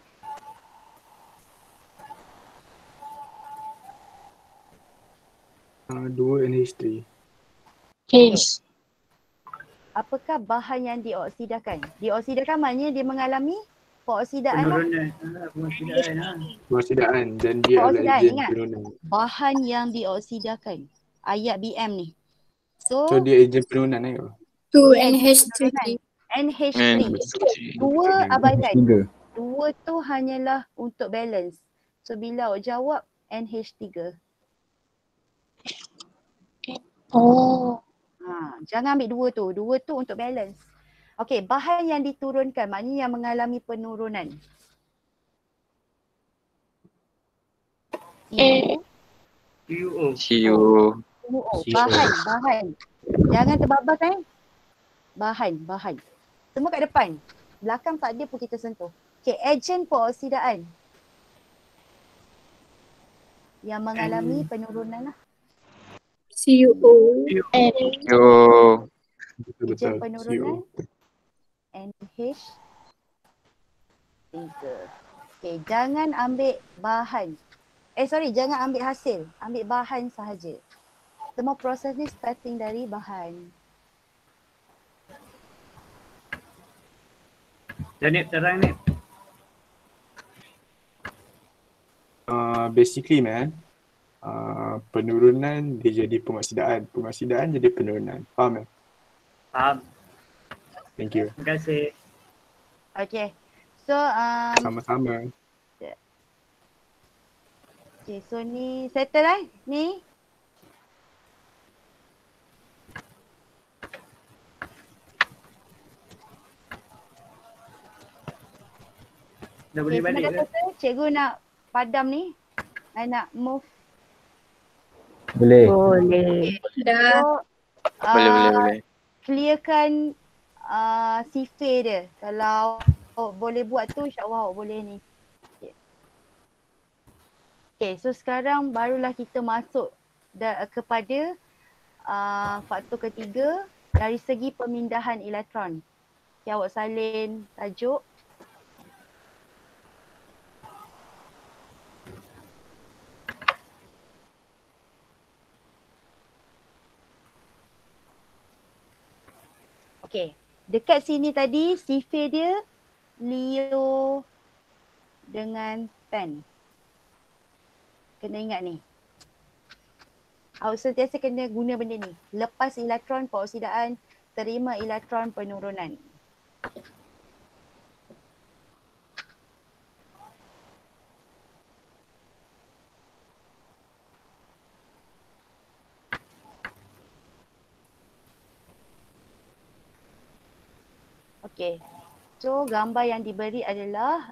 Speaker 4: Dua NH3.
Speaker 8: H.
Speaker 1: Apakah bahan yang dioksidakan? Dioksidakan maknanya dia mengalami peoksidaan lah.
Speaker 5: Penurunan. Pengoksidaan.
Speaker 4: Pengoksidaan dan dia adalah
Speaker 1: Peoksidaan,
Speaker 4: ejen
Speaker 1: ingat.
Speaker 4: penurunan.
Speaker 1: Bahan yang dioksidakan. Ayat BM ni.
Speaker 4: So
Speaker 1: So,
Speaker 4: dia ejen penurunan kan?
Speaker 8: 2
Speaker 1: dia
Speaker 8: NH3.
Speaker 1: NH3. Dua abaikan. Dua tu hanyalah untuk balance. So bila awak jawab NH3.
Speaker 8: Oh.
Speaker 1: Jangan ambil dua tu. Dua tu untuk balance. Okey, bahan yang diturunkan maknanya yang mengalami penurunan.
Speaker 8: Eh.
Speaker 5: UO.
Speaker 6: CU.
Speaker 1: Bahan. Jangan terbabas Bahan. Semua kat depan. Belakang tak ada pun kita sentuh. Okey, ejen peoksidaan yang mengalami penurunan lah.
Speaker 8: CuO. N.
Speaker 6: Yo.
Speaker 1: Ejen
Speaker 4: Betul.
Speaker 1: penurunan NH3. Okey, jangan ambil bahan. Jangan ambil hasil. Ambil bahan sahaja. Semua proses ni starting dari bahan.
Speaker 5: Janib terang ni.
Speaker 4: Basically man, penurunan dia jadi pengoksidaan. Pengoksidaan jadi penurunan. Faham kan?
Speaker 5: Faham.
Speaker 4: Thank you.
Speaker 5: Terima kasih.
Speaker 1: Okay. So,
Speaker 4: Sama-sama.
Speaker 1: okay, so ni settle lah ni.
Speaker 5: Dah boleh
Speaker 1: Okay,
Speaker 5: balik
Speaker 1: semua
Speaker 5: ke?
Speaker 1: dah settle. Cikgu nak padam ni. I nak move.
Speaker 2: Boleh.
Speaker 8: Dah.
Speaker 1: So,
Speaker 6: Boleh.
Speaker 1: clearkan CFA dia. Kalau boleh buat tu, insyaAllah awak boleh ni. Okay, so sekarang barulah kita masuk kepada faktor ketiga dari segi pemindahan elektron. Okay, awak salin tajuk. Okay, dekat sini tadi CFA dia Leo dengan 10. Kena ingat ni. Awak sentiasa kena guna benda ni. Lepas elektron peoksidaan, terima elektron penurunan. Okay. So gambar yang diberi adalah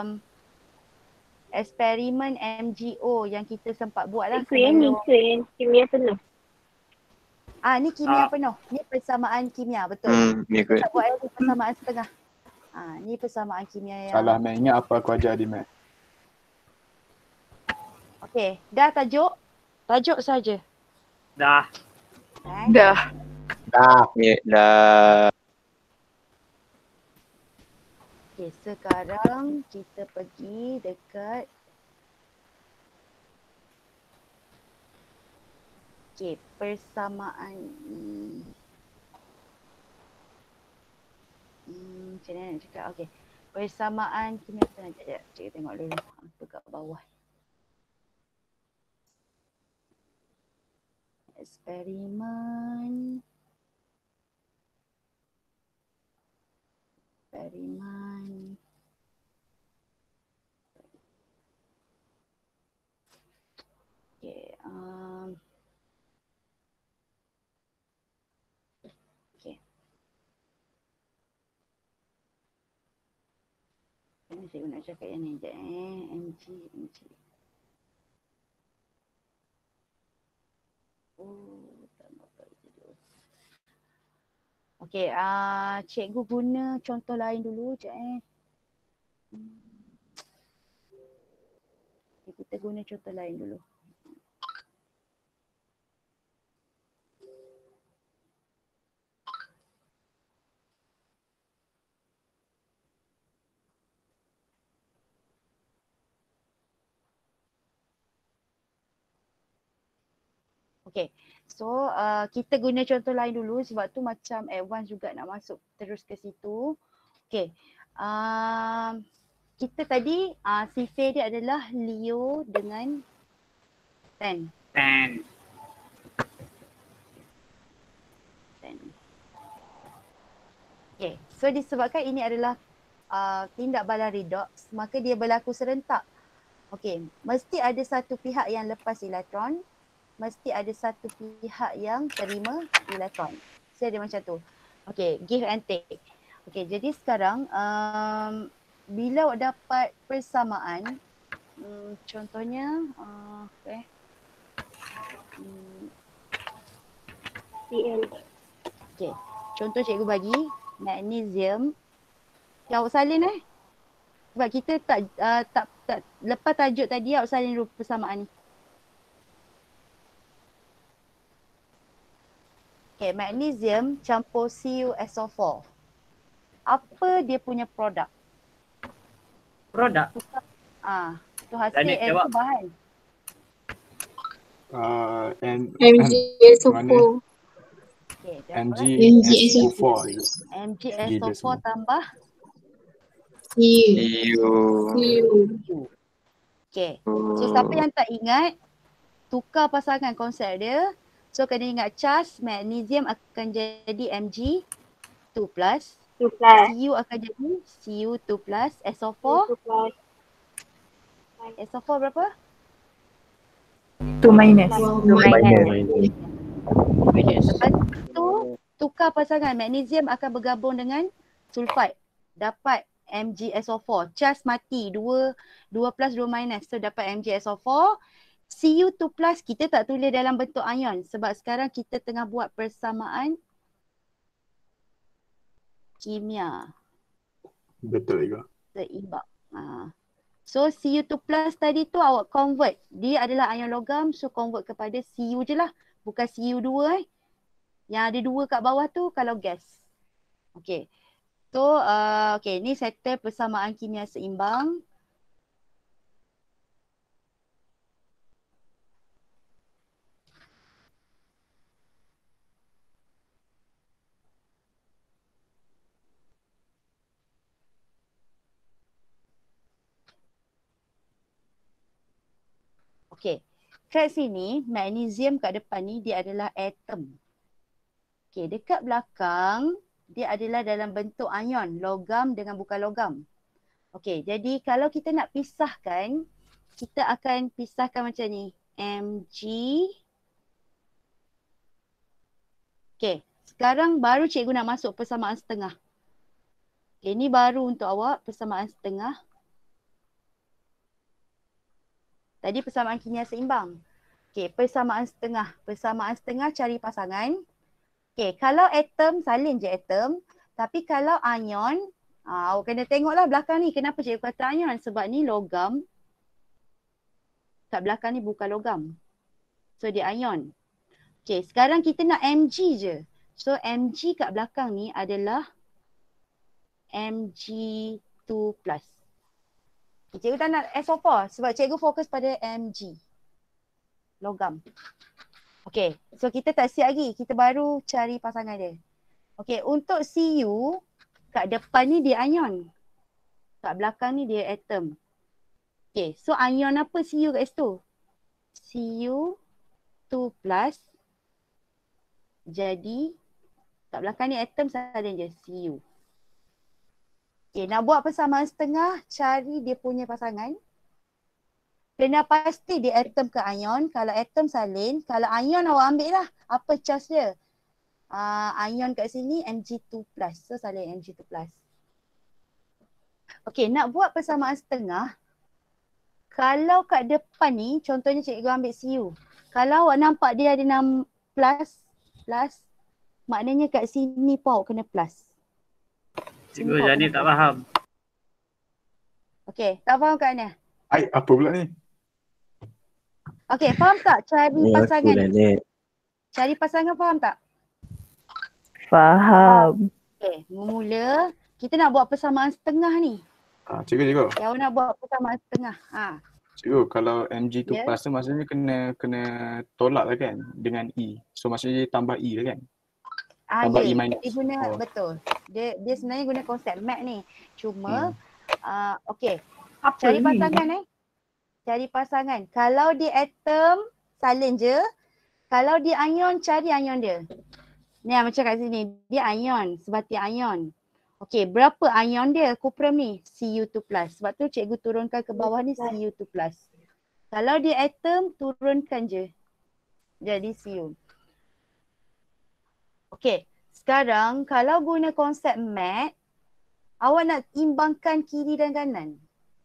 Speaker 1: eksperimen MGO yang kita sempat buat lah sebelum.
Speaker 3: Kimia penuh.
Speaker 1: Ni kimia penuh. Ni persamaan kimia, betul.
Speaker 6: Ni
Speaker 1: Kita
Speaker 6: kot.
Speaker 1: tak buat lagi persamaan setengah. Ni persamaan kimia yang.
Speaker 4: Salah man, ingat apa aku ajar di mat.
Speaker 1: Okay, dah tajuk? Tajuk saja.
Speaker 5: Dah.
Speaker 3: Dah.
Speaker 6: Ya, dah.
Speaker 1: Okay, sekarang kita pergi dekat persamaan. Macam mana nak cakap? Okay. Persamaan kimia penuh. Sekejap, cikgu tengok dulu apa kat bawah. Eksperimen. Okay. Okay. Ini saya nak cakap yang ni sekejap MG. Tak nampak video. Okay, cikgu guna contoh lain dulu sekejap Kita guna contoh lain dulu. Okay. So kita guna contoh lain dulu sebab tu macam advance juga nak masuk terus ke situ. Okay. Kita tadi si Faye dia adalah Leo dengan 10.
Speaker 5: 10.
Speaker 1: Okay. So disebabkan ini adalah tindak balas redox, maka dia berlaku serentak. Okay. Mesti ada satu pihak yang lepas elektron, mesti ada satu pihak yang terima elektron. So dia macam tu. Okay, give and take. Okay, jadi sekarang bila awak dapat persamaan, contohnya, okay. Okay, contoh cikgu bagi magnesium. Ya, awak salin sebab kita tak lepas tajuk tadi awak salin dulu persamaan ni. Okay, magnesium campur CuSO4. Apa dia punya produk?
Speaker 5: Produk?
Speaker 1: Tu hasil
Speaker 5: Janet
Speaker 1: and
Speaker 5: jawab.
Speaker 1: tu bahan.
Speaker 8: MgSO4.
Speaker 1: Okay,
Speaker 4: MgSO4.
Speaker 1: MgSO4 tambah
Speaker 8: Cu.
Speaker 1: Okay. So siapa yang tak ingat, tukar pasangan konsep dia. So kena ingat charge magnesium akan jadi Mg2+. Cu akan jadi Cu2+. SO4. SO4 berapa?
Speaker 3: 2 minus.
Speaker 1: Lepas tu tukar pasangan magnesium akan bergabung dengan sulfide. Dapat MgSO4. Charge mati 2 plus 2 minus. So dapat MgSO4. Cu2 plus kita tak tulis dalam bentuk ion sebab sekarang kita tengah buat persamaan kimia.
Speaker 4: Betul juga.
Speaker 1: Seimbang. So Cu2 plus tadi tu awak convert. Dia adalah ion logam, so convert kepada Cu je lah. Bukan Cu2 Yang ada 2 kat bawah tu kalau gas. Okay. So okay, ni settle persamaan kimia seimbang. Okay, kat sini magnesium kat depan ni dia adalah atom. Okay, dekat belakang dia adalah dalam bentuk ion, logam dengan bukan logam. Okay, jadi kalau kita nak pisahkan, kita akan pisahkan macam ni. Mg. Okay, sekarang baru cikgu nak masuk persamaan setengah. Okay, ni baru untuk awak persamaan setengah. Tadi persamaan kimia seimbang. Okey, persamaan setengah. Persamaan setengah cari pasangan. Okey, kalau atom, salin je atom. Tapi kalau ion, awak kena tengoklah belakang ni. Kenapa cikgu kata ion? Sebab ni logam. Kat belakang ni bukan logam. So dia ion. Okey, sekarang kita nak Mg je. So Mg kat belakang ni adalah Mg2+. Cikgu tak nak SO4 sebab cikgu fokus pada Mg. Logam. Okay, so kita tak siap lagi. Kita baru cari pasangan dia. Okay, untuk Cu, kat depan ni dia ion. Kat belakang ni dia atom. Okay, so ion apa Cu kat situ? Cu2+. Jadi, kat belakang ni atom salin je Cu. Okay, nak buat persamaan setengah, cari dia punya pasangan. Kena pasti dia atom ke ion. Kalau atom salin, kalau ion awak ambil lah. Apa charge dia? Ion kat sini Mg2+. So salin Mg2+. Okay, nak buat persamaan setengah. Kalau kat depan ni, contohnya cikgu ambil Cu. Kalau awak nampak dia ada 6 plus, maknanya kat sini pun awak kena plus.
Speaker 5: Cikgu Janet tak faham.
Speaker 1: Okay, tak faham kat mana?
Speaker 4: Apa pula ni?
Speaker 1: Okay, faham tak cari pasangan? Cari pasangan faham tak?
Speaker 3: Faham.
Speaker 1: Okay, mula kita nak buat persamaan setengah ni.
Speaker 4: Cikgu.
Speaker 1: Yang nak buat persamaan setengah.
Speaker 4: Cikgu, kalau mg tu
Speaker 1: Ya.
Speaker 4: plus tu maksudnya kena tolak lah kan dengan E. So maksudnya dia tambah E lah kan? Tambah E minus.
Speaker 1: Dia guna
Speaker 4: Oh.
Speaker 1: betul. Dia sebenarnya guna konsep mat ni. Cuma okey.
Speaker 5: Apa
Speaker 1: Cari
Speaker 5: ni?
Speaker 1: pasangan Cari pasangan. Kalau dia atom salin je. Kalau dia ion cari ion dia. Ni macam kat sini. Dia ion, sebati ion. Okey, berapa ion dia cuprum ni? Cu2+. Sebab tu cikgu turunkan ke bawah ni Cu2+. Kalau dia atom turunkan je. Jadi Cu. Okey, sekarang kalau guna konsep mat, awak nak imbangkan kiri dan kanan.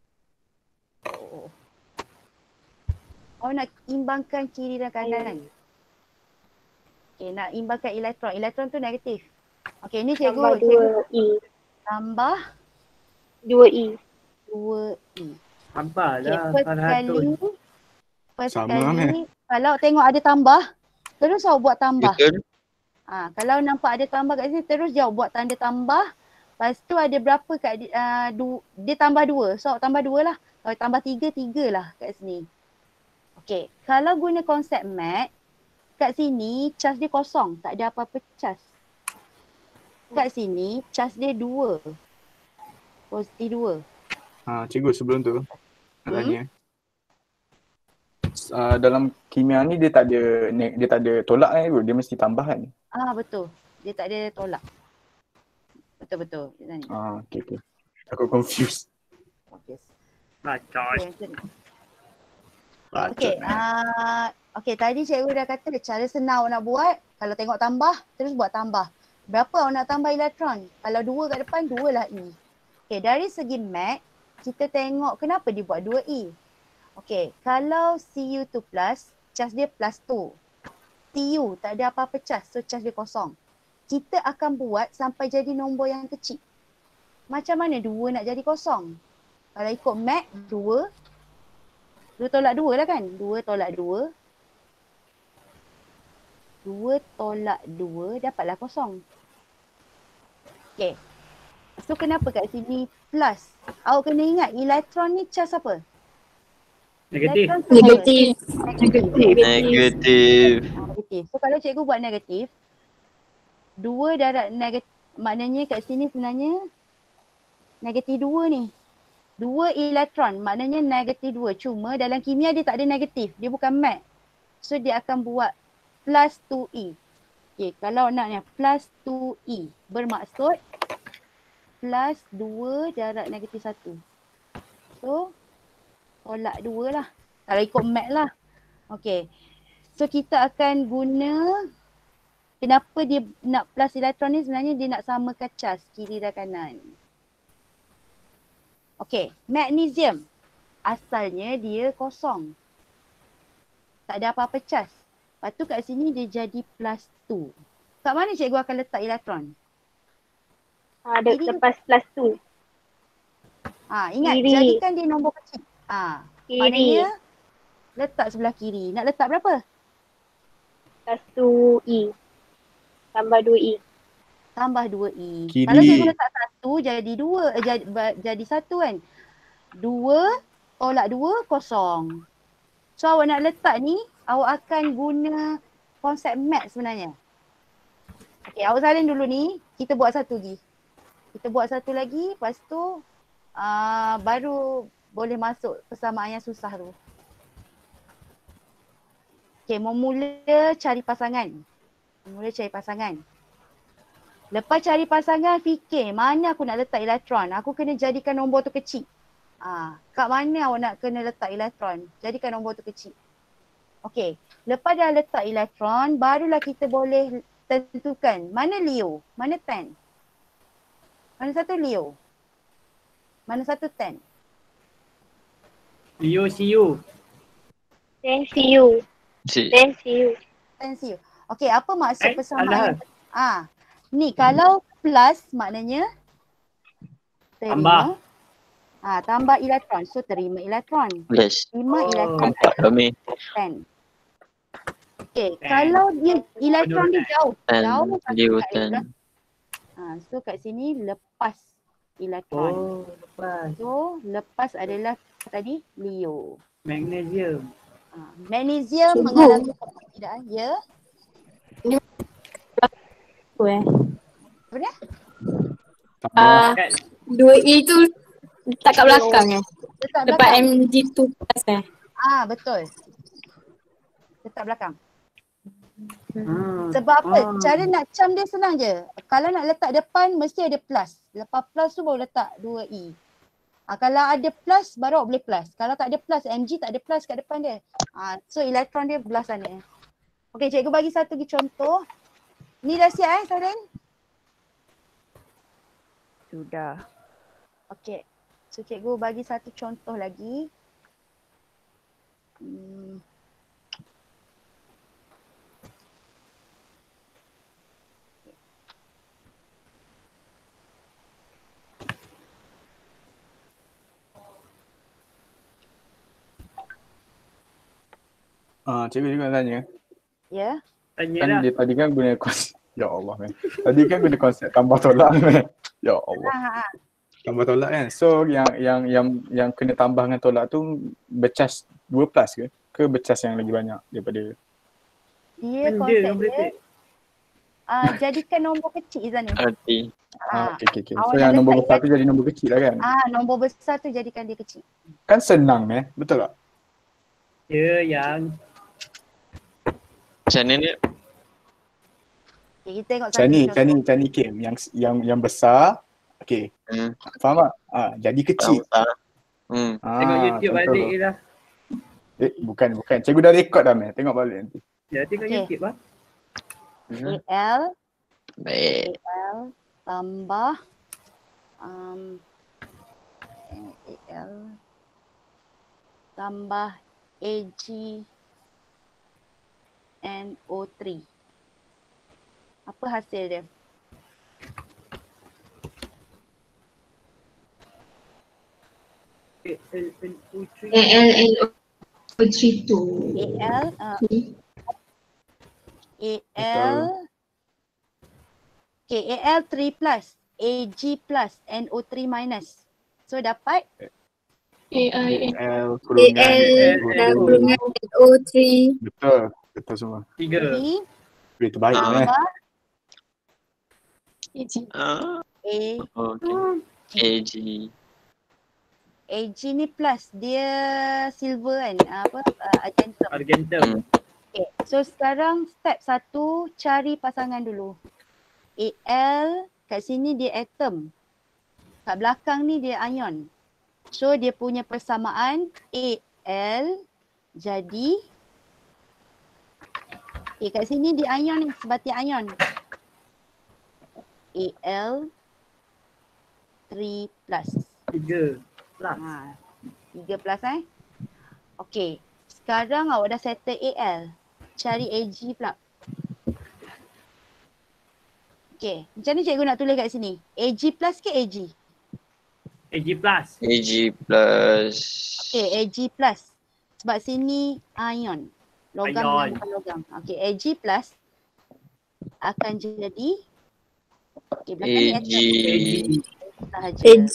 Speaker 1: Awak nak imbangkan kiri dan kanan. Okey, nak imbangkan elektron. Elektron tu negatif. Okey, ni
Speaker 8: Tambah
Speaker 1: cikgu
Speaker 8: 2E.
Speaker 1: tambah
Speaker 8: 2E.
Speaker 1: 2E.
Speaker 5: Sabar
Speaker 1: Okey,
Speaker 5: lah.
Speaker 1: first
Speaker 4: Sama
Speaker 1: kali kalau tengok ada tambah, terus awak buat tambah.
Speaker 6: Betul.
Speaker 1: Kalau nampak ada tambah kat sini, terus je awak buat tanda tambah. Lepas tu ada berapa kat dia tambah 2. So awak tambah 2 lah. Kalau tambah 3, 3 lah kat sini. Okey, kalau guna konsep mat, kat sini charge dia kosong, tak ada apa-apa charge. Kat sini charge dia 2. Positif 2.
Speaker 4: Cikgu sebelum tu nak tanya. Dalam kimia ni dia tak ada tolak kan cikgu? Dia mesti tambah kan?
Speaker 1: Betul. Dia tak ada tolak. Betul-betul.
Speaker 4: Okay. Aku confused.
Speaker 1: Okey.
Speaker 5: Bacot.
Speaker 1: Okey. Okey, tadi cikgu dah kata cara senang awak nak buat, kalau tengok tambah, terus buat tambah. Berapa awak nak tambah elektron? Kalau 2 kat depan, 2 lah E. Okey, dari segi mat, kita tengok kenapa dia buat 2E. Okey, kalau Cu2+, charge dia plus 2. Cu, tak ada apa-apa charge, so charge dia kosong. Kita akan buat sampai jadi nombor yang kecil. Macam mana 2 nak jadi kosong? Kalau ikut mat, 2 tolak 2 lah kan? 2 tolak 2. 2 tolak 2 dapatlah kosong. Okay. So kenapa kat sini plus? Awak kena ingat elektron ni charge apa?
Speaker 5: Negatif.
Speaker 1: Elektron tu
Speaker 3: Negatif.
Speaker 6: Negatif.
Speaker 1: Negatif. So kalau cikgu buat negatif, 2 darab negatif, maknanya kat sini sebenarnya negatif 2 ni. 2 elektron, maknanya negatif 2. Cuma dalam kimia dia tak ada negatif. Dia bukan mat. So dia akan buat plus 2E. Okay, kalau naknya plus 2E. Bermaksud plus 2 darab negatif 1. So tolak 2 lah. Kalau ikut mat lah. Okay. So kita akan guna, kenapa dia nak plus elektron ni, sebenarnya dia nak samakan charge kiri dan kanan. Okey, magnesium. Asalnya dia kosong. Tak ada apa-apa charge. Lepas tu kat sini dia jadi plus 2. Kat mana cikgu akan letak elektron?
Speaker 8: Ada lepas plus 2.
Speaker 1: Ingat,
Speaker 8: Kiri.
Speaker 1: jadikan dia nombor kecil.
Speaker 8: Kiri.
Speaker 1: Maknanya letak sebelah kiri. Nak letak berapa?
Speaker 8: Plus 2E. Tambah 2E.
Speaker 1: Tambah 2E.
Speaker 4: Kiri.
Speaker 1: Kalau cikgu letak 1 jadi 2, jadi 1 kan. 2 tolak 2 kosong. So awak nak letak ni, awak akan guna konsep mat sebenarnya. Okey, awak salin dulu ni, kita buat satu lagi. Kita buat satu lagi, lepas tu baru boleh masuk persamaan yang susah tu. Okey, mula cari pasangan. Lepas cari pasangan, fikir mana aku nak letak elektron. Aku kena jadikan nombor tu kecil. Kat mana awak nak kena letak elektron? Jadikan nombor tu kecil. Okey, lepas dah letak elektron, barulah kita boleh tentukan mana Leo, mana Tan. Mana satu Leo? Mana satu Tan?
Speaker 5: Leo CU.
Speaker 8: Thank you.
Speaker 6: Si.
Speaker 8: Thank you.
Speaker 1: Tan Leo. Okey, apa maksud
Speaker 5: alah.
Speaker 1: persamaan? Ni kalau plus maknanya terima. Tambah elektron. So terima elektron.
Speaker 6: Yes.
Speaker 1: Terima elektron.
Speaker 6: Nampak kami.
Speaker 1: 10. Okay, kalau dia elektron dia jauh.
Speaker 6: Dan
Speaker 1: Jauh.
Speaker 6: Leo
Speaker 1: kat elektron.
Speaker 6: dan
Speaker 1: So kat sini lepas elektron.
Speaker 5: Oh, lepas.
Speaker 1: So lepas adalah tadi Leo.
Speaker 5: Magnesium.
Speaker 1: Magnesium
Speaker 3: Cikgu.
Speaker 1: mengalami perbezaan. Ya. Apa dia?
Speaker 4: Tambah.
Speaker 5: Kat
Speaker 3: 2E tu letak kat belakang
Speaker 1: Letak
Speaker 3: Lepas
Speaker 1: belakang.
Speaker 3: MG2 plus
Speaker 1: Betul. Letak belakang.
Speaker 5: Hmm.
Speaker 1: Sebab apa? Cara nak cam dia senang je. Kalau nak letak depan mesti ada plus. Lepas plus tu baru letak 2E. Kalau ada plus baru boleh plus. Kalau tak ada plus, Mg tak ada plus kat depan dia. So elektron dia belah sana. Okey, cikgu bagi satu lagi contoh. Ni dah siap Saren?
Speaker 3: Sudah.
Speaker 1: Okey. So cikgu bagi satu contoh lagi.
Speaker 4: Cikgu juga tanya.
Speaker 1: Ya.
Speaker 5: Tanya
Speaker 4: Kan
Speaker 5: lah.
Speaker 4: dia tadi kan guna konsep. Ya Allah man. Tadi kan guna konsep tambah tolak man. Ya Allah. Tambah tolak kan. So yang kena tambah dengan tolak tu bercas 2 plus ke? Ke bercas yang lagi banyak daripada
Speaker 1: Dia
Speaker 5: Benda
Speaker 1: konsep
Speaker 5: nombor
Speaker 1: dia jadikan nombor kecil sana.
Speaker 6: Arti.
Speaker 4: okey.
Speaker 1: awak
Speaker 4: So
Speaker 1: dah
Speaker 4: yang nombor
Speaker 1: letak
Speaker 4: besar tu jadi nombor kecil lah kan?
Speaker 1: Nombor besar tu jadikan dia kecil.
Speaker 4: Kan senang betul tak?
Speaker 5: Ya, yang
Speaker 6: Macam mana ni?
Speaker 1: Okay, kita tengok
Speaker 4: Macam ni,
Speaker 1: contoh.
Speaker 4: macam ni Kim. Yang besar, okey. Faham tak? Jadi kecil.
Speaker 5: tengok YouTube
Speaker 4: contoh.
Speaker 5: balik je lah.
Speaker 4: Bukan. Cikgu dah rekod dah man. Tengok balik nanti.
Speaker 5: Ya, tengok
Speaker 1: Okey.
Speaker 5: YouTube lah.
Speaker 1: AL
Speaker 6: Baik.
Speaker 1: tambah AL tambah AG NO3. Apa hasil dia?
Speaker 3: ALNO32.
Speaker 1: AL Okay, AL 3 plus, AG plus, NO3 minus. So dapat
Speaker 4: L kurungan
Speaker 3: NO3.
Speaker 4: Betul semua.
Speaker 5: 3.
Speaker 4: Weh, terbaik
Speaker 1: tambah
Speaker 6: AG.
Speaker 1: AG ni plus, dia silver kan, argentum.
Speaker 5: Argentum.
Speaker 1: Okay, so sekarang step 1 cari pasangan dulu. AL kat sini dia atom. Kat belakang ni dia ion. So dia punya persamaan AL jadi kat sini dia ion ni, sebati ion. AL 3 plus.
Speaker 5: 3 plus.
Speaker 1: 3 plus Okay. Sekarang awak dah settle AL. Cari AG pula. Okay. Macam ni cikgu nak tulis kat sini? AG plus ke AG?
Speaker 5: AG plus.
Speaker 6: AG plus.
Speaker 1: Okay, AG plus. Sebab sini ion. Logam
Speaker 5: Ion.
Speaker 1: dengan bukan logam. Okay, AG plus akan jadi belakang ni
Speaker 6: AG.
Speaker 1: sahaja.
Speaker 3: AG.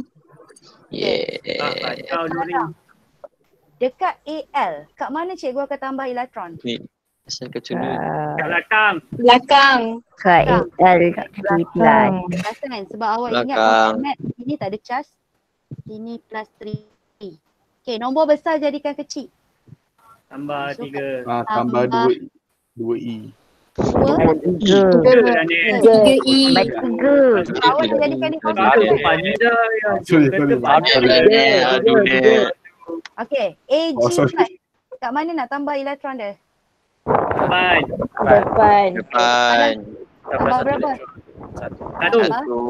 Speaker 6: Yeah.
Speaker 5: Kau Nuri.
Speaker 1: Dekat AL, kat mana cikgu akan tambah elektron?
Speaker 6: Ni asal kau tuna.
Speaker 5: Kat belakang.
Speaker 3: Belakang.
Speaker 1: Kat
Speaker 3: AL 3 plus.
Speaker 1: Rasa kan? Sebab awak ingat
Speaker 6: Belakang.
Speaker 1: konsep mat, sini tak ada charge. Sini plus 3. Okay, nombor besar jadikan kecil.
Speaker 5: Tambah 3.
Speaker 4: Tambah 2E.
Speaker 1: 2.
Speaker 5: 3 dah ni.
Speaker 3: 3E.
Speaker 1: Awak dah jadikan dia kosong.
Speaker 5: Aduh, pandai ya.
Speaker 4: Sorry.
Speaker 5: Kata pandai.
Speaker 6: Aduh dia.
Speaker 1: Okay, AG
Speaker 4: Oh, sorry.
Speaker 1: plus. Kat mana nak tambah elektron dia?
Speaker 5: Depan.
Speaker 3: Depan.
Speaker 6: Depan.
Speaker 1: Tambah berapa?
Speaker 5: 1.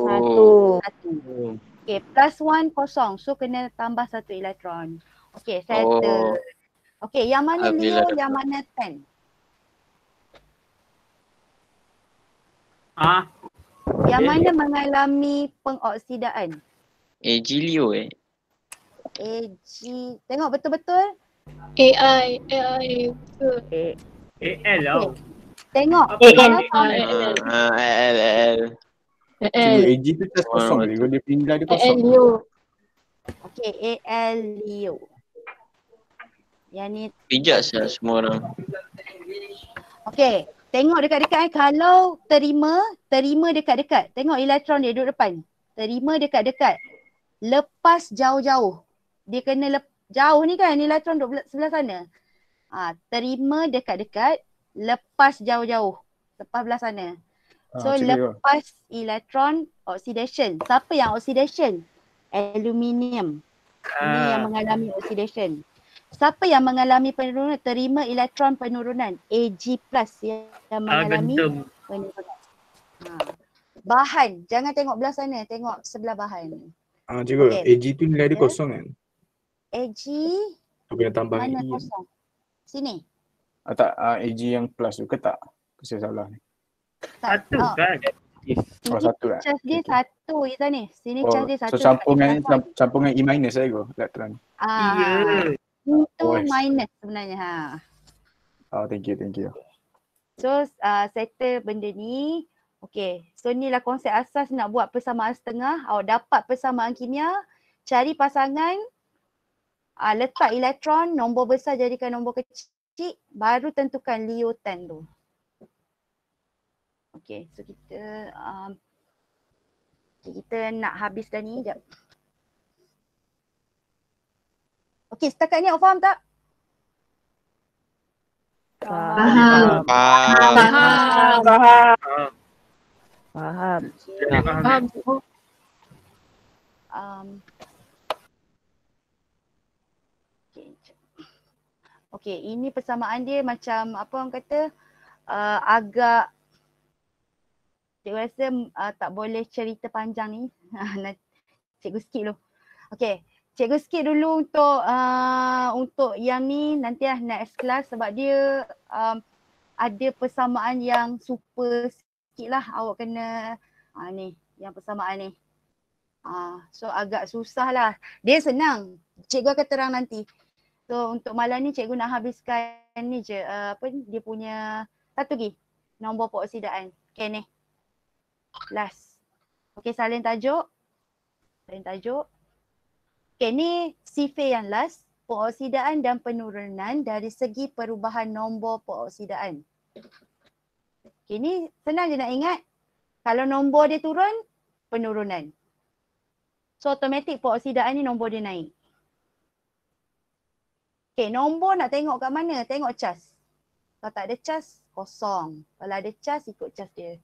Speaker 1: 1. Okay, plus 1 kosong. So kena tambah 1 elektron. Okay, settle. Okay, yang mana Leo,
Speaker 6: Alhamdulillah.
Speaker 1: yang mana 10? Yang mana mengalami pengoksidaan?
Speaker 6: AG Leo
Speaker 1: AG, tengok betul-betul.
Speaker 3: AI.
Speaker 5: AL tau.
Speaker 1: Tengok.
Speaker 5: Apa
Speaker 1: Kalau
Speaker 5: ni?
Speaker 6: L.
Speaker 4: Cikgu AG tu charge kosong je. Dia pindah dia kosong.
Speaker 3: LU.
Speaker 1: Okey, AL Leo. Yang ni
Speaker 6: Pijak saya semua orang.
Speaker 1: okey, tengok dekat-dekat kalau terima dekat-dekat. Tengok elektron dia duduk depan. Terima dekat-dekat. Lepas jauh-jauh. Dia kena jauh ni kan elektron duduk sebelah sana. Terima dekat-dekat, lepas jauh-jauh. Lepas belah sana. So lepas elektron oxidation. Siapa yang oxidation? Aluminium. Ini yang mengalami oxidation. Siapa yang mengalami penurunan? Terima elektron penurunan. Ag plus yang mengalami penurunan. Bahan. Jangan tengok belah sana. Tengok sebelah bahan.
Speaker 4: Cikgu, Ag tu nilai dia kosong kan?
Speaker 1: Ag
Speaker 4: Tu kena tambah
Speaker 1: mana
Speaker 4: E.
Speaker 1: kosong? Sini.
Speaker 4: Tak, Ag yang plus tu ke tak? Saya salah ni.
Speaker 5: Satu kan?
Speaker 4: Satu kan?
Speaker 1: Charge dia satu je ni. Sini charge dia satu.
Speaker 4: So campungan E minus lah cikgu, elektron.
Speaker 5: Ya.
Speaker 1: Itu minus sebenarnya.
Speaker 4: Thank you.
Speaker 1: So settle benda ni. Okay, so inilah konsep asas nak buat persamaan setengah. Awak dapat persamaan kimia, cari pasangan, letak elektron, nombor besar jadikan nombor kecil, baru tentukan Leo-10 tu. Okay, so kita nak habis dah ni, sekejap. Okay, setakat ni awak faham tak?
Speaker 3: Faham. Faham.
Speaker 1: Okay, ini persamaan dia macam apa orang kata agak cikgu rasa tak boleh cerita panjang ni. Cikgu skip dulu. Okay, cikgu skip dulu untuk yang ni nanti lah next class sebab dia ada persamaan yang super sikit lah awak kena ni yang persamaan ni. So agak susah lah. Dia senang. Cikgu akan terang nanti. So untuk malam ni cikgu nak habiskan ni je dia punya satu lagi nombor peroksidaan. Okay ni. Last. Okay, salin tajuk. Okay, ni sifir yang last. Peroksidaan dan penurunan dari segi perubahan nombor peroksidaan. Okay, ni senang je nak ingat. Kalau nombor dia turun, penurunan. So automatik peroksidaan ni nombor dia naik. Okay, nombor nak tengok kat mana? Tengok cas. Kalau tak ada cas, kosong. Kalau ada cas, ikut cas dia.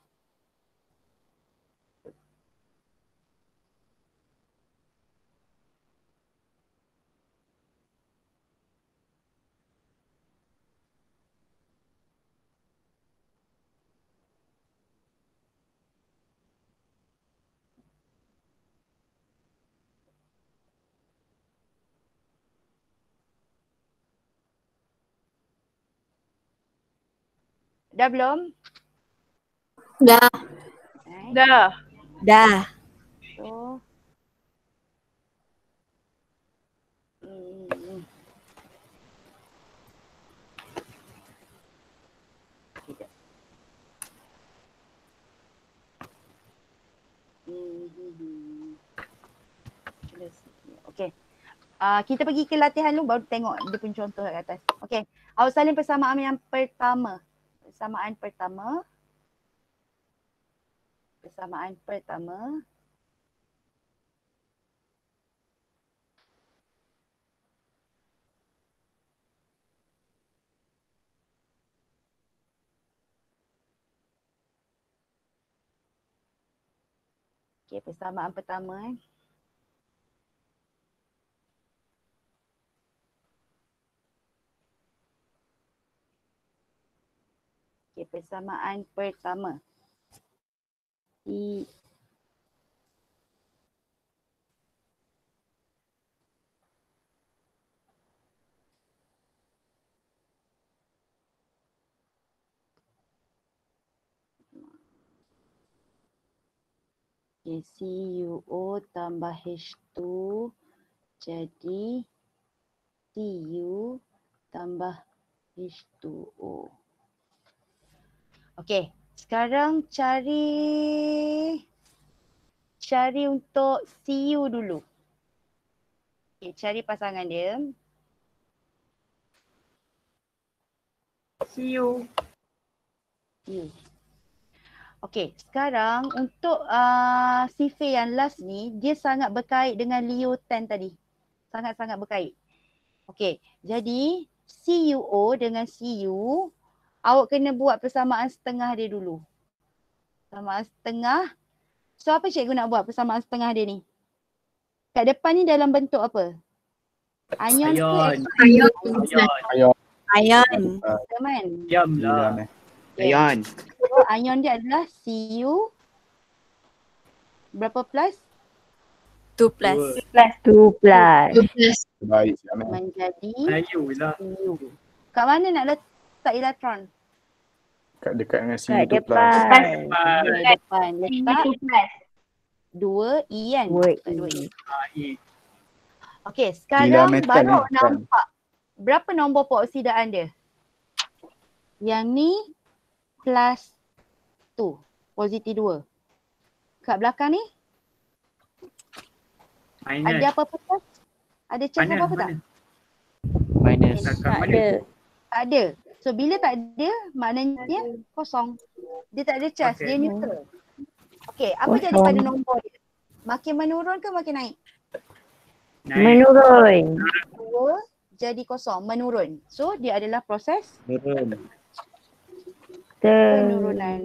Speaker 1: Dah belum?
Speaker 3: Dah.
Speaker 8: Dah.
Speaker 3: Dah.
Speaker 1: So, okay. Kita pergi ke latihan dulu baru tengok dia punya contoh kat atas. Okay. Awak salin persamaan yang pertama. Persamaan pertama. Okay, persamaan pertama. Okay, persamaan pertama. Okay, CuO tambah H2 jadi Cu tambah H2O. Okay, sekarang cari cari untuk CU dulu. Okay, cari pasangan dia.
Speaker 5: CU.
Speaker 1: CU. Okay, sekarang untuk Sife yang last ni, dia sangat berkait dengan Leo 10 tadi. Sangat-sangat berkait. Okay, jadi CUO dengan CU, awak kena buat persamaan setengah dia dulu. Persamaan setengah. So apa cikgu nak buat persamaan setengah dia ni? Kat depan ni dalam bentuk apa? Ion ke
Speaker 5: Ion.
Speaker 1: Ion.
Speaker 5: Ion.
Speaker 3: Ion.
Speaker 1: Teman.
Speaker 5: Diam
Speaker 4: Gila
Speaker 5: lah.
Speaker 4: ni.
Speaker 7: Ion.
Speaker 1: So ion dia adalah Cu berapa plus?
Speaker 3: 2 plus.
Speaker 8: 2 plus.
Speaker 4: Baik siap ni.
Speaker 1: Menjadi
Speaker 5: Melayu lah.
Speaker 1: Cu. Kat mana nak letak elektron?
Speaker 4: Dekat dengan
Speaker 8: Kat
Speaker 4: CU2 plus.
Speaker 8: depan.
Speaker 1: Di depan. Letak
Speaker 8: 2 plus.
Speaker 1: 2 E kan? Letak 2 E.
Speaker 5: E.
Speaker 1: Okey, sekarang
Speaker 4: metal
Speaker 1: baru
Speaker 4: ni, kan?
Speaker 1: nampak berapa nombor peroksidaan dia? Yang ni plus 2, positif 2. Kat belakang ni
Speaker 5: Minus.
Speaker 1: ada apa-apa plus? Ada charge
Speaker 5: Mana?
Speaker 1: apa-apa tak?
Speaker 7: Minus.
Speaker 5: Belakang mana?
Speaker 8: Ada.
Speaker 1: Tak ada. So bila tak ada, maknanya kosong. Dia tak ada charge,
Speaker 5: Okay.
Speaker 1: dia neutral. Okey, apa
Speaker 8: Kosong.
Speaker 1: jadi pada nombor dia? Makin menurun ke makin naik?
Speaker 5: Naik.
Speaker 8: Menurun.
Speaker 1: 2 jadi kosong, menurun. So dia adalah proses
Speaker 7: Turun.
Speaker 1: penurunan.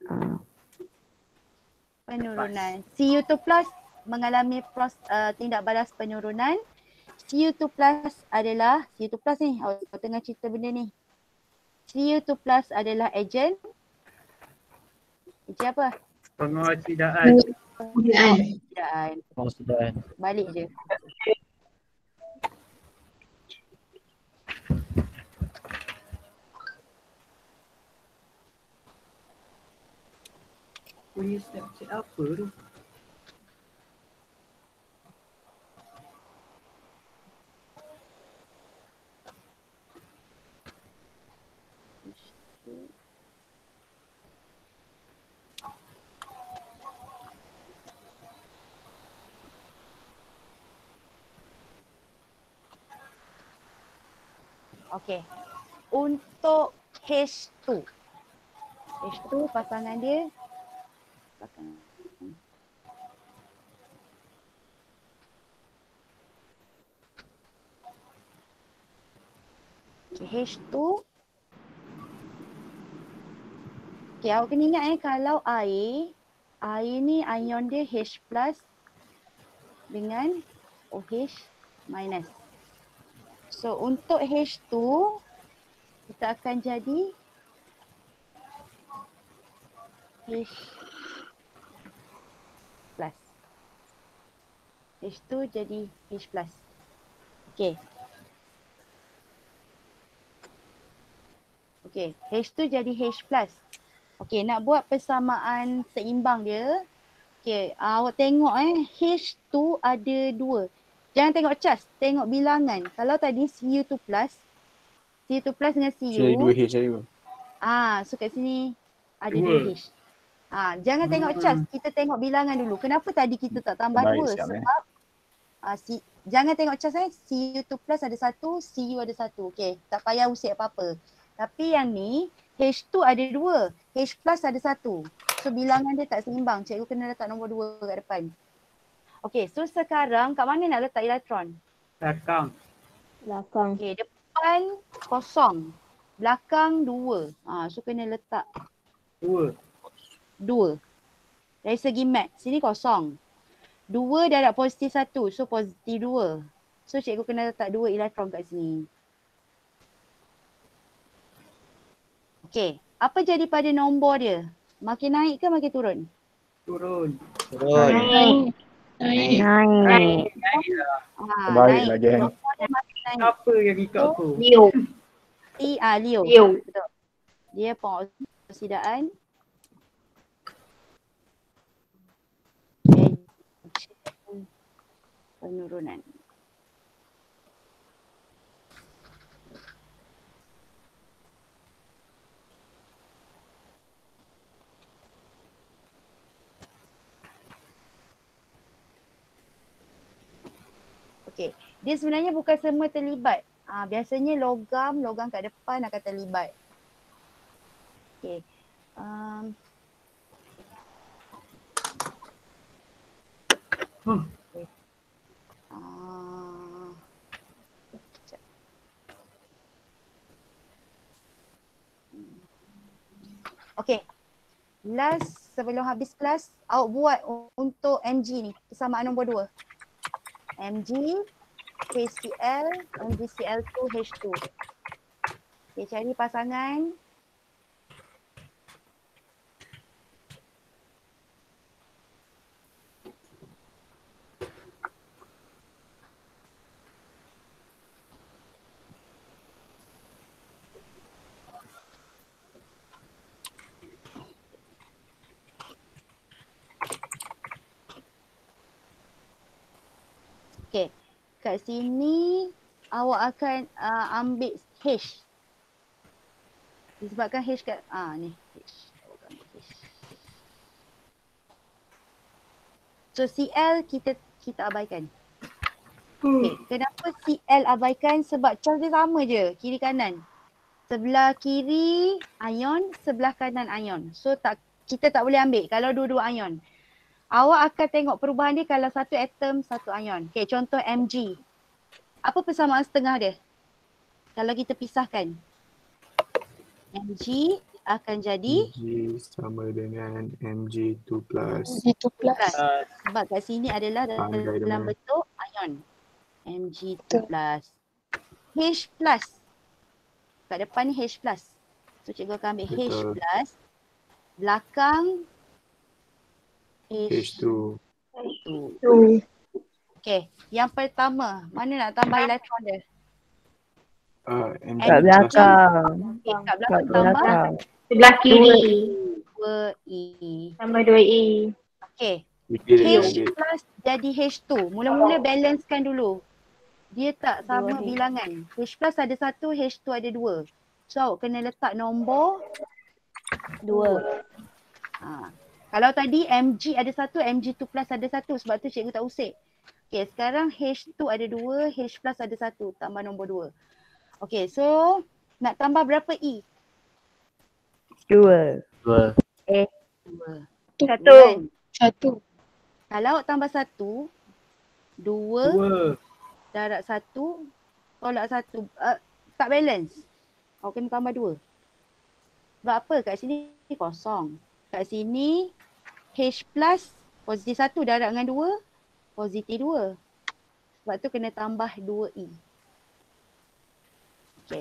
Speaker 1: Penurunan. Cu2 plus mengalami tindak balas penurunan. Cu2 plus adalah, Cu2 plus ni, awak tengah cerita benda ni. Cu2 plus adalah ejen. Ejen apa?
Speaker 5: Pengoksidaan.
Speaker 1: Oksidaan.
Speaker 7: Oh, sudah.
Speaker 1: Balik je.
Speaker 5: Punya Snapchat apa tu?
Speaker 1: Okey. Untuk H2. H2 pasangan dia pasangan. Okay, H2. Okay, awak kena ingat kalau air ni ion dia H plus dengan OH minus. So untuk H2 kita akan jadi H plus. H2 jadi H plus. Okay. Okay, H2 jadi H plus. Okay, nak buat persamaan seimbang dia. Okay, awak tengok H2 ada 2. Jangan tengok charge, tengok bilangan. Kalau tadi Cu2 plus dengan Cu.
Speaker 4: Jadi 2H tadi tu.
Speaker 1: So kat sini ada
Speaker 5: Dua.
Speaker 1: 2H. Jangan tengok charge, kita tengok bilangan dulu. Kenapa tadi kita tak tambah
Speaker 4: Baik,
Speaker 1: 2?
Speaker 4: siap,
Speaker 1: Sebab jangan tengok charge Cu2 plus ada 1, Cu ada 1. Okay, tak payah usik apa-apa. Tapi yang ni H2 ada 2, H plus ada 1. So bilangan dia tak seimbang. Cikgu kena letak nombor 2 kat depan. Okay, so sekarang kat mana nak letak elektron?
Speaker 5: Belakang.
Speaker 8: Belakang.
Speaker 1: Okay, depan kosong. Belakang 2. So kena letak
Speaker 5: 2.
Speaker 1: 2. Dari segi mat, sini kosong. 2 darab positif 1, so positif 2. So cikgu kena letak 2 elektron kat sini. Okay, apa jadi pada nombor dia? Makin naik ke makin turun?
Speaker 5: Turun.
Speaker 6: Turun.
Speaker 8: Naik.
Speaker 6: Naik.
Speaker 8: Naik.
Speaker 5: Naik lah.
Speaker 4: Baik lah, geng.
Speaker 1: Nombor dia makin naik.
Speaker 5: Siapa yang ikut aku?
Speaker 8: Leo.
Speaker 1: Leo.
Speaker 8: Leo.
Speaker 1: Betul. Dia pengoksidaan. Penurunan. Okey. Dia sebenarnya bukan semua terlibat. Biasanya logam kat depan akan terlibat. Okey. Okay. Sekejap. Okey. Last sebelum habis kelas, awak buat untuk MG ni, persamaan nombor 2. MG, HCl, MgCl2, H2. Okay, cari pasangan. Okay, kat sini awak akan ambil H. Disebabkan H kat, ni H. Awak akan ambil H. So Cl kita abaikan. Okay, kenapa Cl abaikan? Sebab charge dia sama je, kiri kanan. Sebelah kiri ion, sebelah kanan ion. So kita tak boleh ambil kalau dua-dua ion. Awak akan tengok perubahan dia kalau satu atom, satu ion. Okay, contoh Mg. Apa persamaan setengah dia? Kalau kita pisahkan. Mg akan jadi
Speaker 9: Mg sama dengan Mg2 plus.
Speaker 3: Itu plus.
Speaker 1: sebab kat sini adalah dalam bentuk ion. Mg2 plus. H plus. Kat depan ni H plus. So cikgu akan ambil H plus. Belakang
Speaker 9: H2.
Speaker 1: Okay, yang pertama, mana nak tambah elektron dia?
Speaker 8: Kat belakang.
Speaker 1: Okay, kat belakang tambah
Speaker 8: Sebelah kiri.
Speaker 1: 2E.
Speaker 8: Tambah 2E.
Speaker 1: Okay,
Speaker 9: H
Speaker 1: H plus jadi H2. Mula-mula balancekan dulu. Dia tak sama bilangan. H plus ada 1, H2 ada 2. So awak kena letak nombor 2. Kalau tadi Mg ada 1, Mg2 plus ada 1. Sebab tu cikgu tak usik. Okay, sekarang H2 ada 2, H plus ada 1. Tambah nombor 2. Okay, so nak tambah berapa E?
Speaker 8: 2.
Speaker 1: 2.
Speaker 8: Satu.
Speaker 3: Satu.
Speaker 1: Kalau awak tambah 1, 2, darab 1, tolak 1. Tak balance. Awak kena tambah 2. Sebab apa? Kat sini kosong. Kat sini H plus positif 1 darab dengan 2, positif 2. Sebab tu kena tambah 2E. Okay.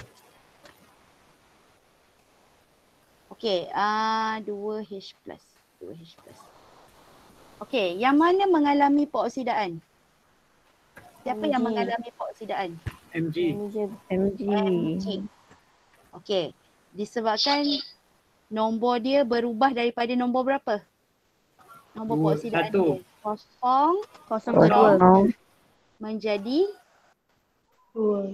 Speaker 1: Okay, 2H plus. 2H plus. Okay, yang mana mengalami peroksidaan? Siapa yang mengalami peroksidaan?
Speaker 5: Mg.
Speaker 1: Mg. Okay, disebabkan nombor dia berubah daripada nombor berapa? Nombor peroksidaan dia. 0, menjadi
Speaker 8: 2.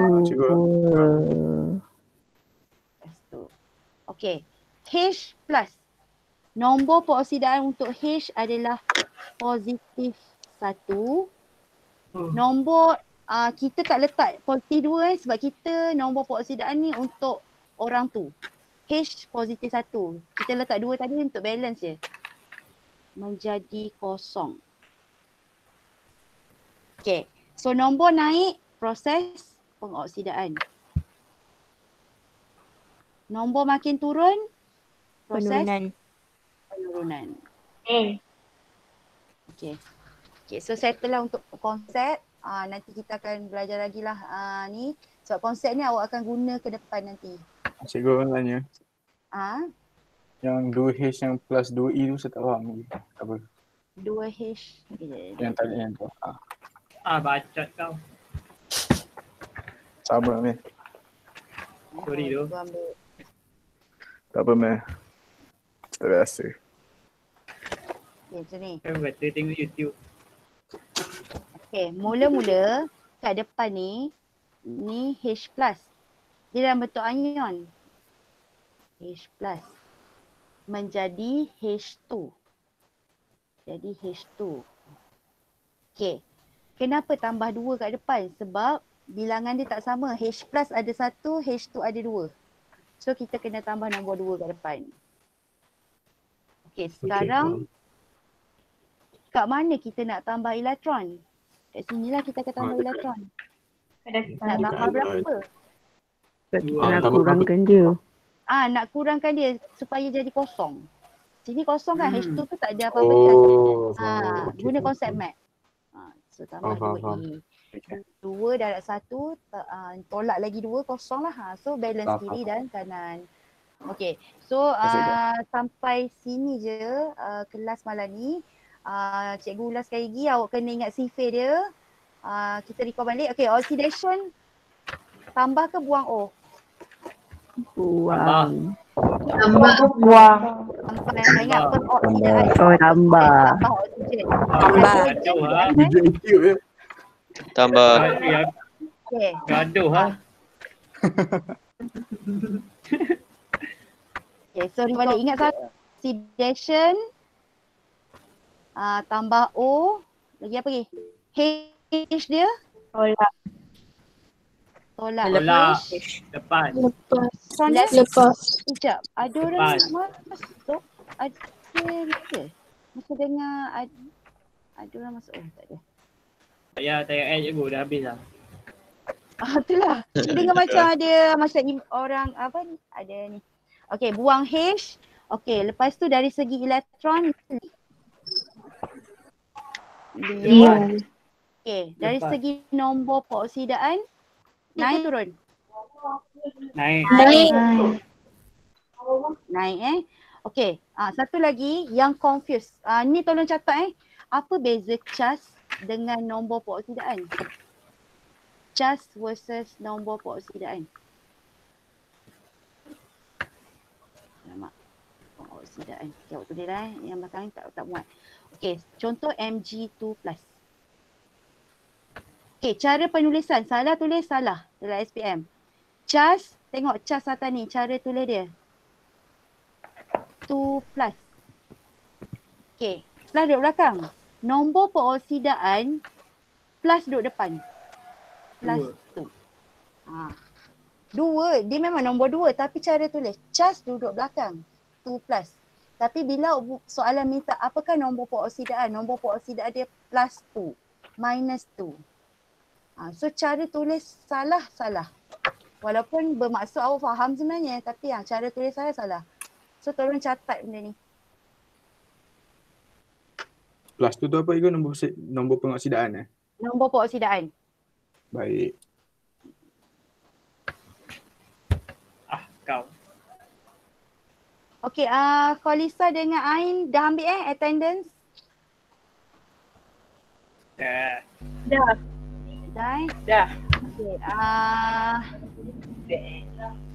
Speaker 1: Okay. H plus. Nombor peroksidaan untuk H adalah positif 1. Nombor kita tak letak positif 2 sebab kita nombor peroksidaan ni untuk orang tu. H positif 1. Kita letak 2 tadi untuk balance je. Menjadi 0. Okay. So nombor naik proses pengoksidaan. Nombor makin turun proses penurunan. Okay. Okay, so settle lah untuk konsep. Nanti kita akan belajar lagi lah ni. Sebab konsep ni awak akan guna ke depan nanti.
Speaker 4: Cikgu tanya.
Speaker 1: Yang
Speaker 4: 2H yang plus 2E tu saya tak faham lagi. Apa?
Speaker 1: 2H.
Speaker 4: Yang tadi yang tu.
Speaker 5: Bacot kau.
Speaker 4: Sabar meh.
Speaker 5: Sorry tu.
Speaker 4: Tak apa meh. Tak biasa.
Speaker 1: Okay, macam ni.
Speaker 5: Kan kata tengok YouTube.
Speaker 1: Okay, mula-mula kat depan ni H plus. Dia dalam bentuk ion. H plus menjadi H2. Jadi H2. Okay. Kenapa tambah 2 kat depan? Sebab bilangan dia tak sama. H plus ada 1, H2 ada 2. So kita kena tambah nombor 2 kat depan. Okey, sekarang kat mana kita nak tambah elektron? Kat sinilah kita akan tambah elektron. Nak tambah berapa?
Speaker 8: Kita nak kurangkan dia.
Speaker 1: Nak kurangkan dia supaya jadi kosong. Sini kosong kan, H2 tu tak ada apa-apa charge. Guna konsep mat. So tambah 2A. 2 darab 1, tolak lagi 2, kosong lah. So balance kiri dan kanan. Okay, so sampai sini je kelas malam ni. Cikgu ulas sekali lagi, awak kena ingat sifir dia. Kita record balik. Okay, oxidation tambah ke buang O?
Speaker 8: Buang.
Speaker 1: Buang. Sampai ingat peroksidaan.
Speaker 8: Tambah.
Speaker 1: Tambah oksigen.
Speaker 3: Tambah.
Speaker 6: Tambah.
Speaker 1: Okay.
Speaker 5: Gaduh ha.
Speaker 1: Okay, so balik ingat satu. Oxidation tambah O. Lagi apa lagi? H dia?
Speaker 8: Tolak.
Speaker 1: Tolak.
Speaker 5: Lepas.
Speaker 1: Lepas. Sekejap. Ada orang masuk. Ada ke? Masa dengar ada orang masuk. Oh, tak ada.
Speaker 5: Tak payah tanya cikgu, dah habis lah.
Speaker 1: Itulah. Dia dengar macam ada macam orang apa ni? Ada ni. Okey, buang H. Okey, lepas tu dari segi elektron Okey, dari segi nombor peroksidaan naik turun?
Speaker 5: Naik.
Speaker 1: Naik Okey, satu lagi yang confused. Ni tolong catat Apa beza charge dengan nombor peroksidaan? Charge versus nombor peroksidaan. Alamak. Peroksidaan. Okay, awak tulis lah yang belakang ni tak muat. Okey, contoh Mg2+. Okey, cara penulisan. Salah tulis salah dalam SPM. Charge, tengok charge atas ni, cara tulis dia. 2+. Okey, setelah duduk belakang. Nombor peroksidaan plus duduk depan. Plus 2. 2, dia memang nombor 2 tapi cara tulis. Charge duduk belakang. 2+. Tapi bila soalan minta apakah nombor peroksidaan? Nombor peroksidaan dia plus 2. Minus 2. So cara tulis salah. Walaupun bermaksud awak faham sebenarnya tapi cara tulis saya salah. So tolong catat benda ni.
Speaker 9: Plus tu apa Igu? Nombor pengoksidaan
Speaker 1: Nombor peroksidaan.
Speaker 9: Baik.
Speaker 5: Kau.
Speaker 1: Okey, Khalisa dengan Ain dah ambil attendance?
Speaker 8: Dah.
Speaker 1: Dah.
Speaker 8: Dah.
Speaker 1: Okey,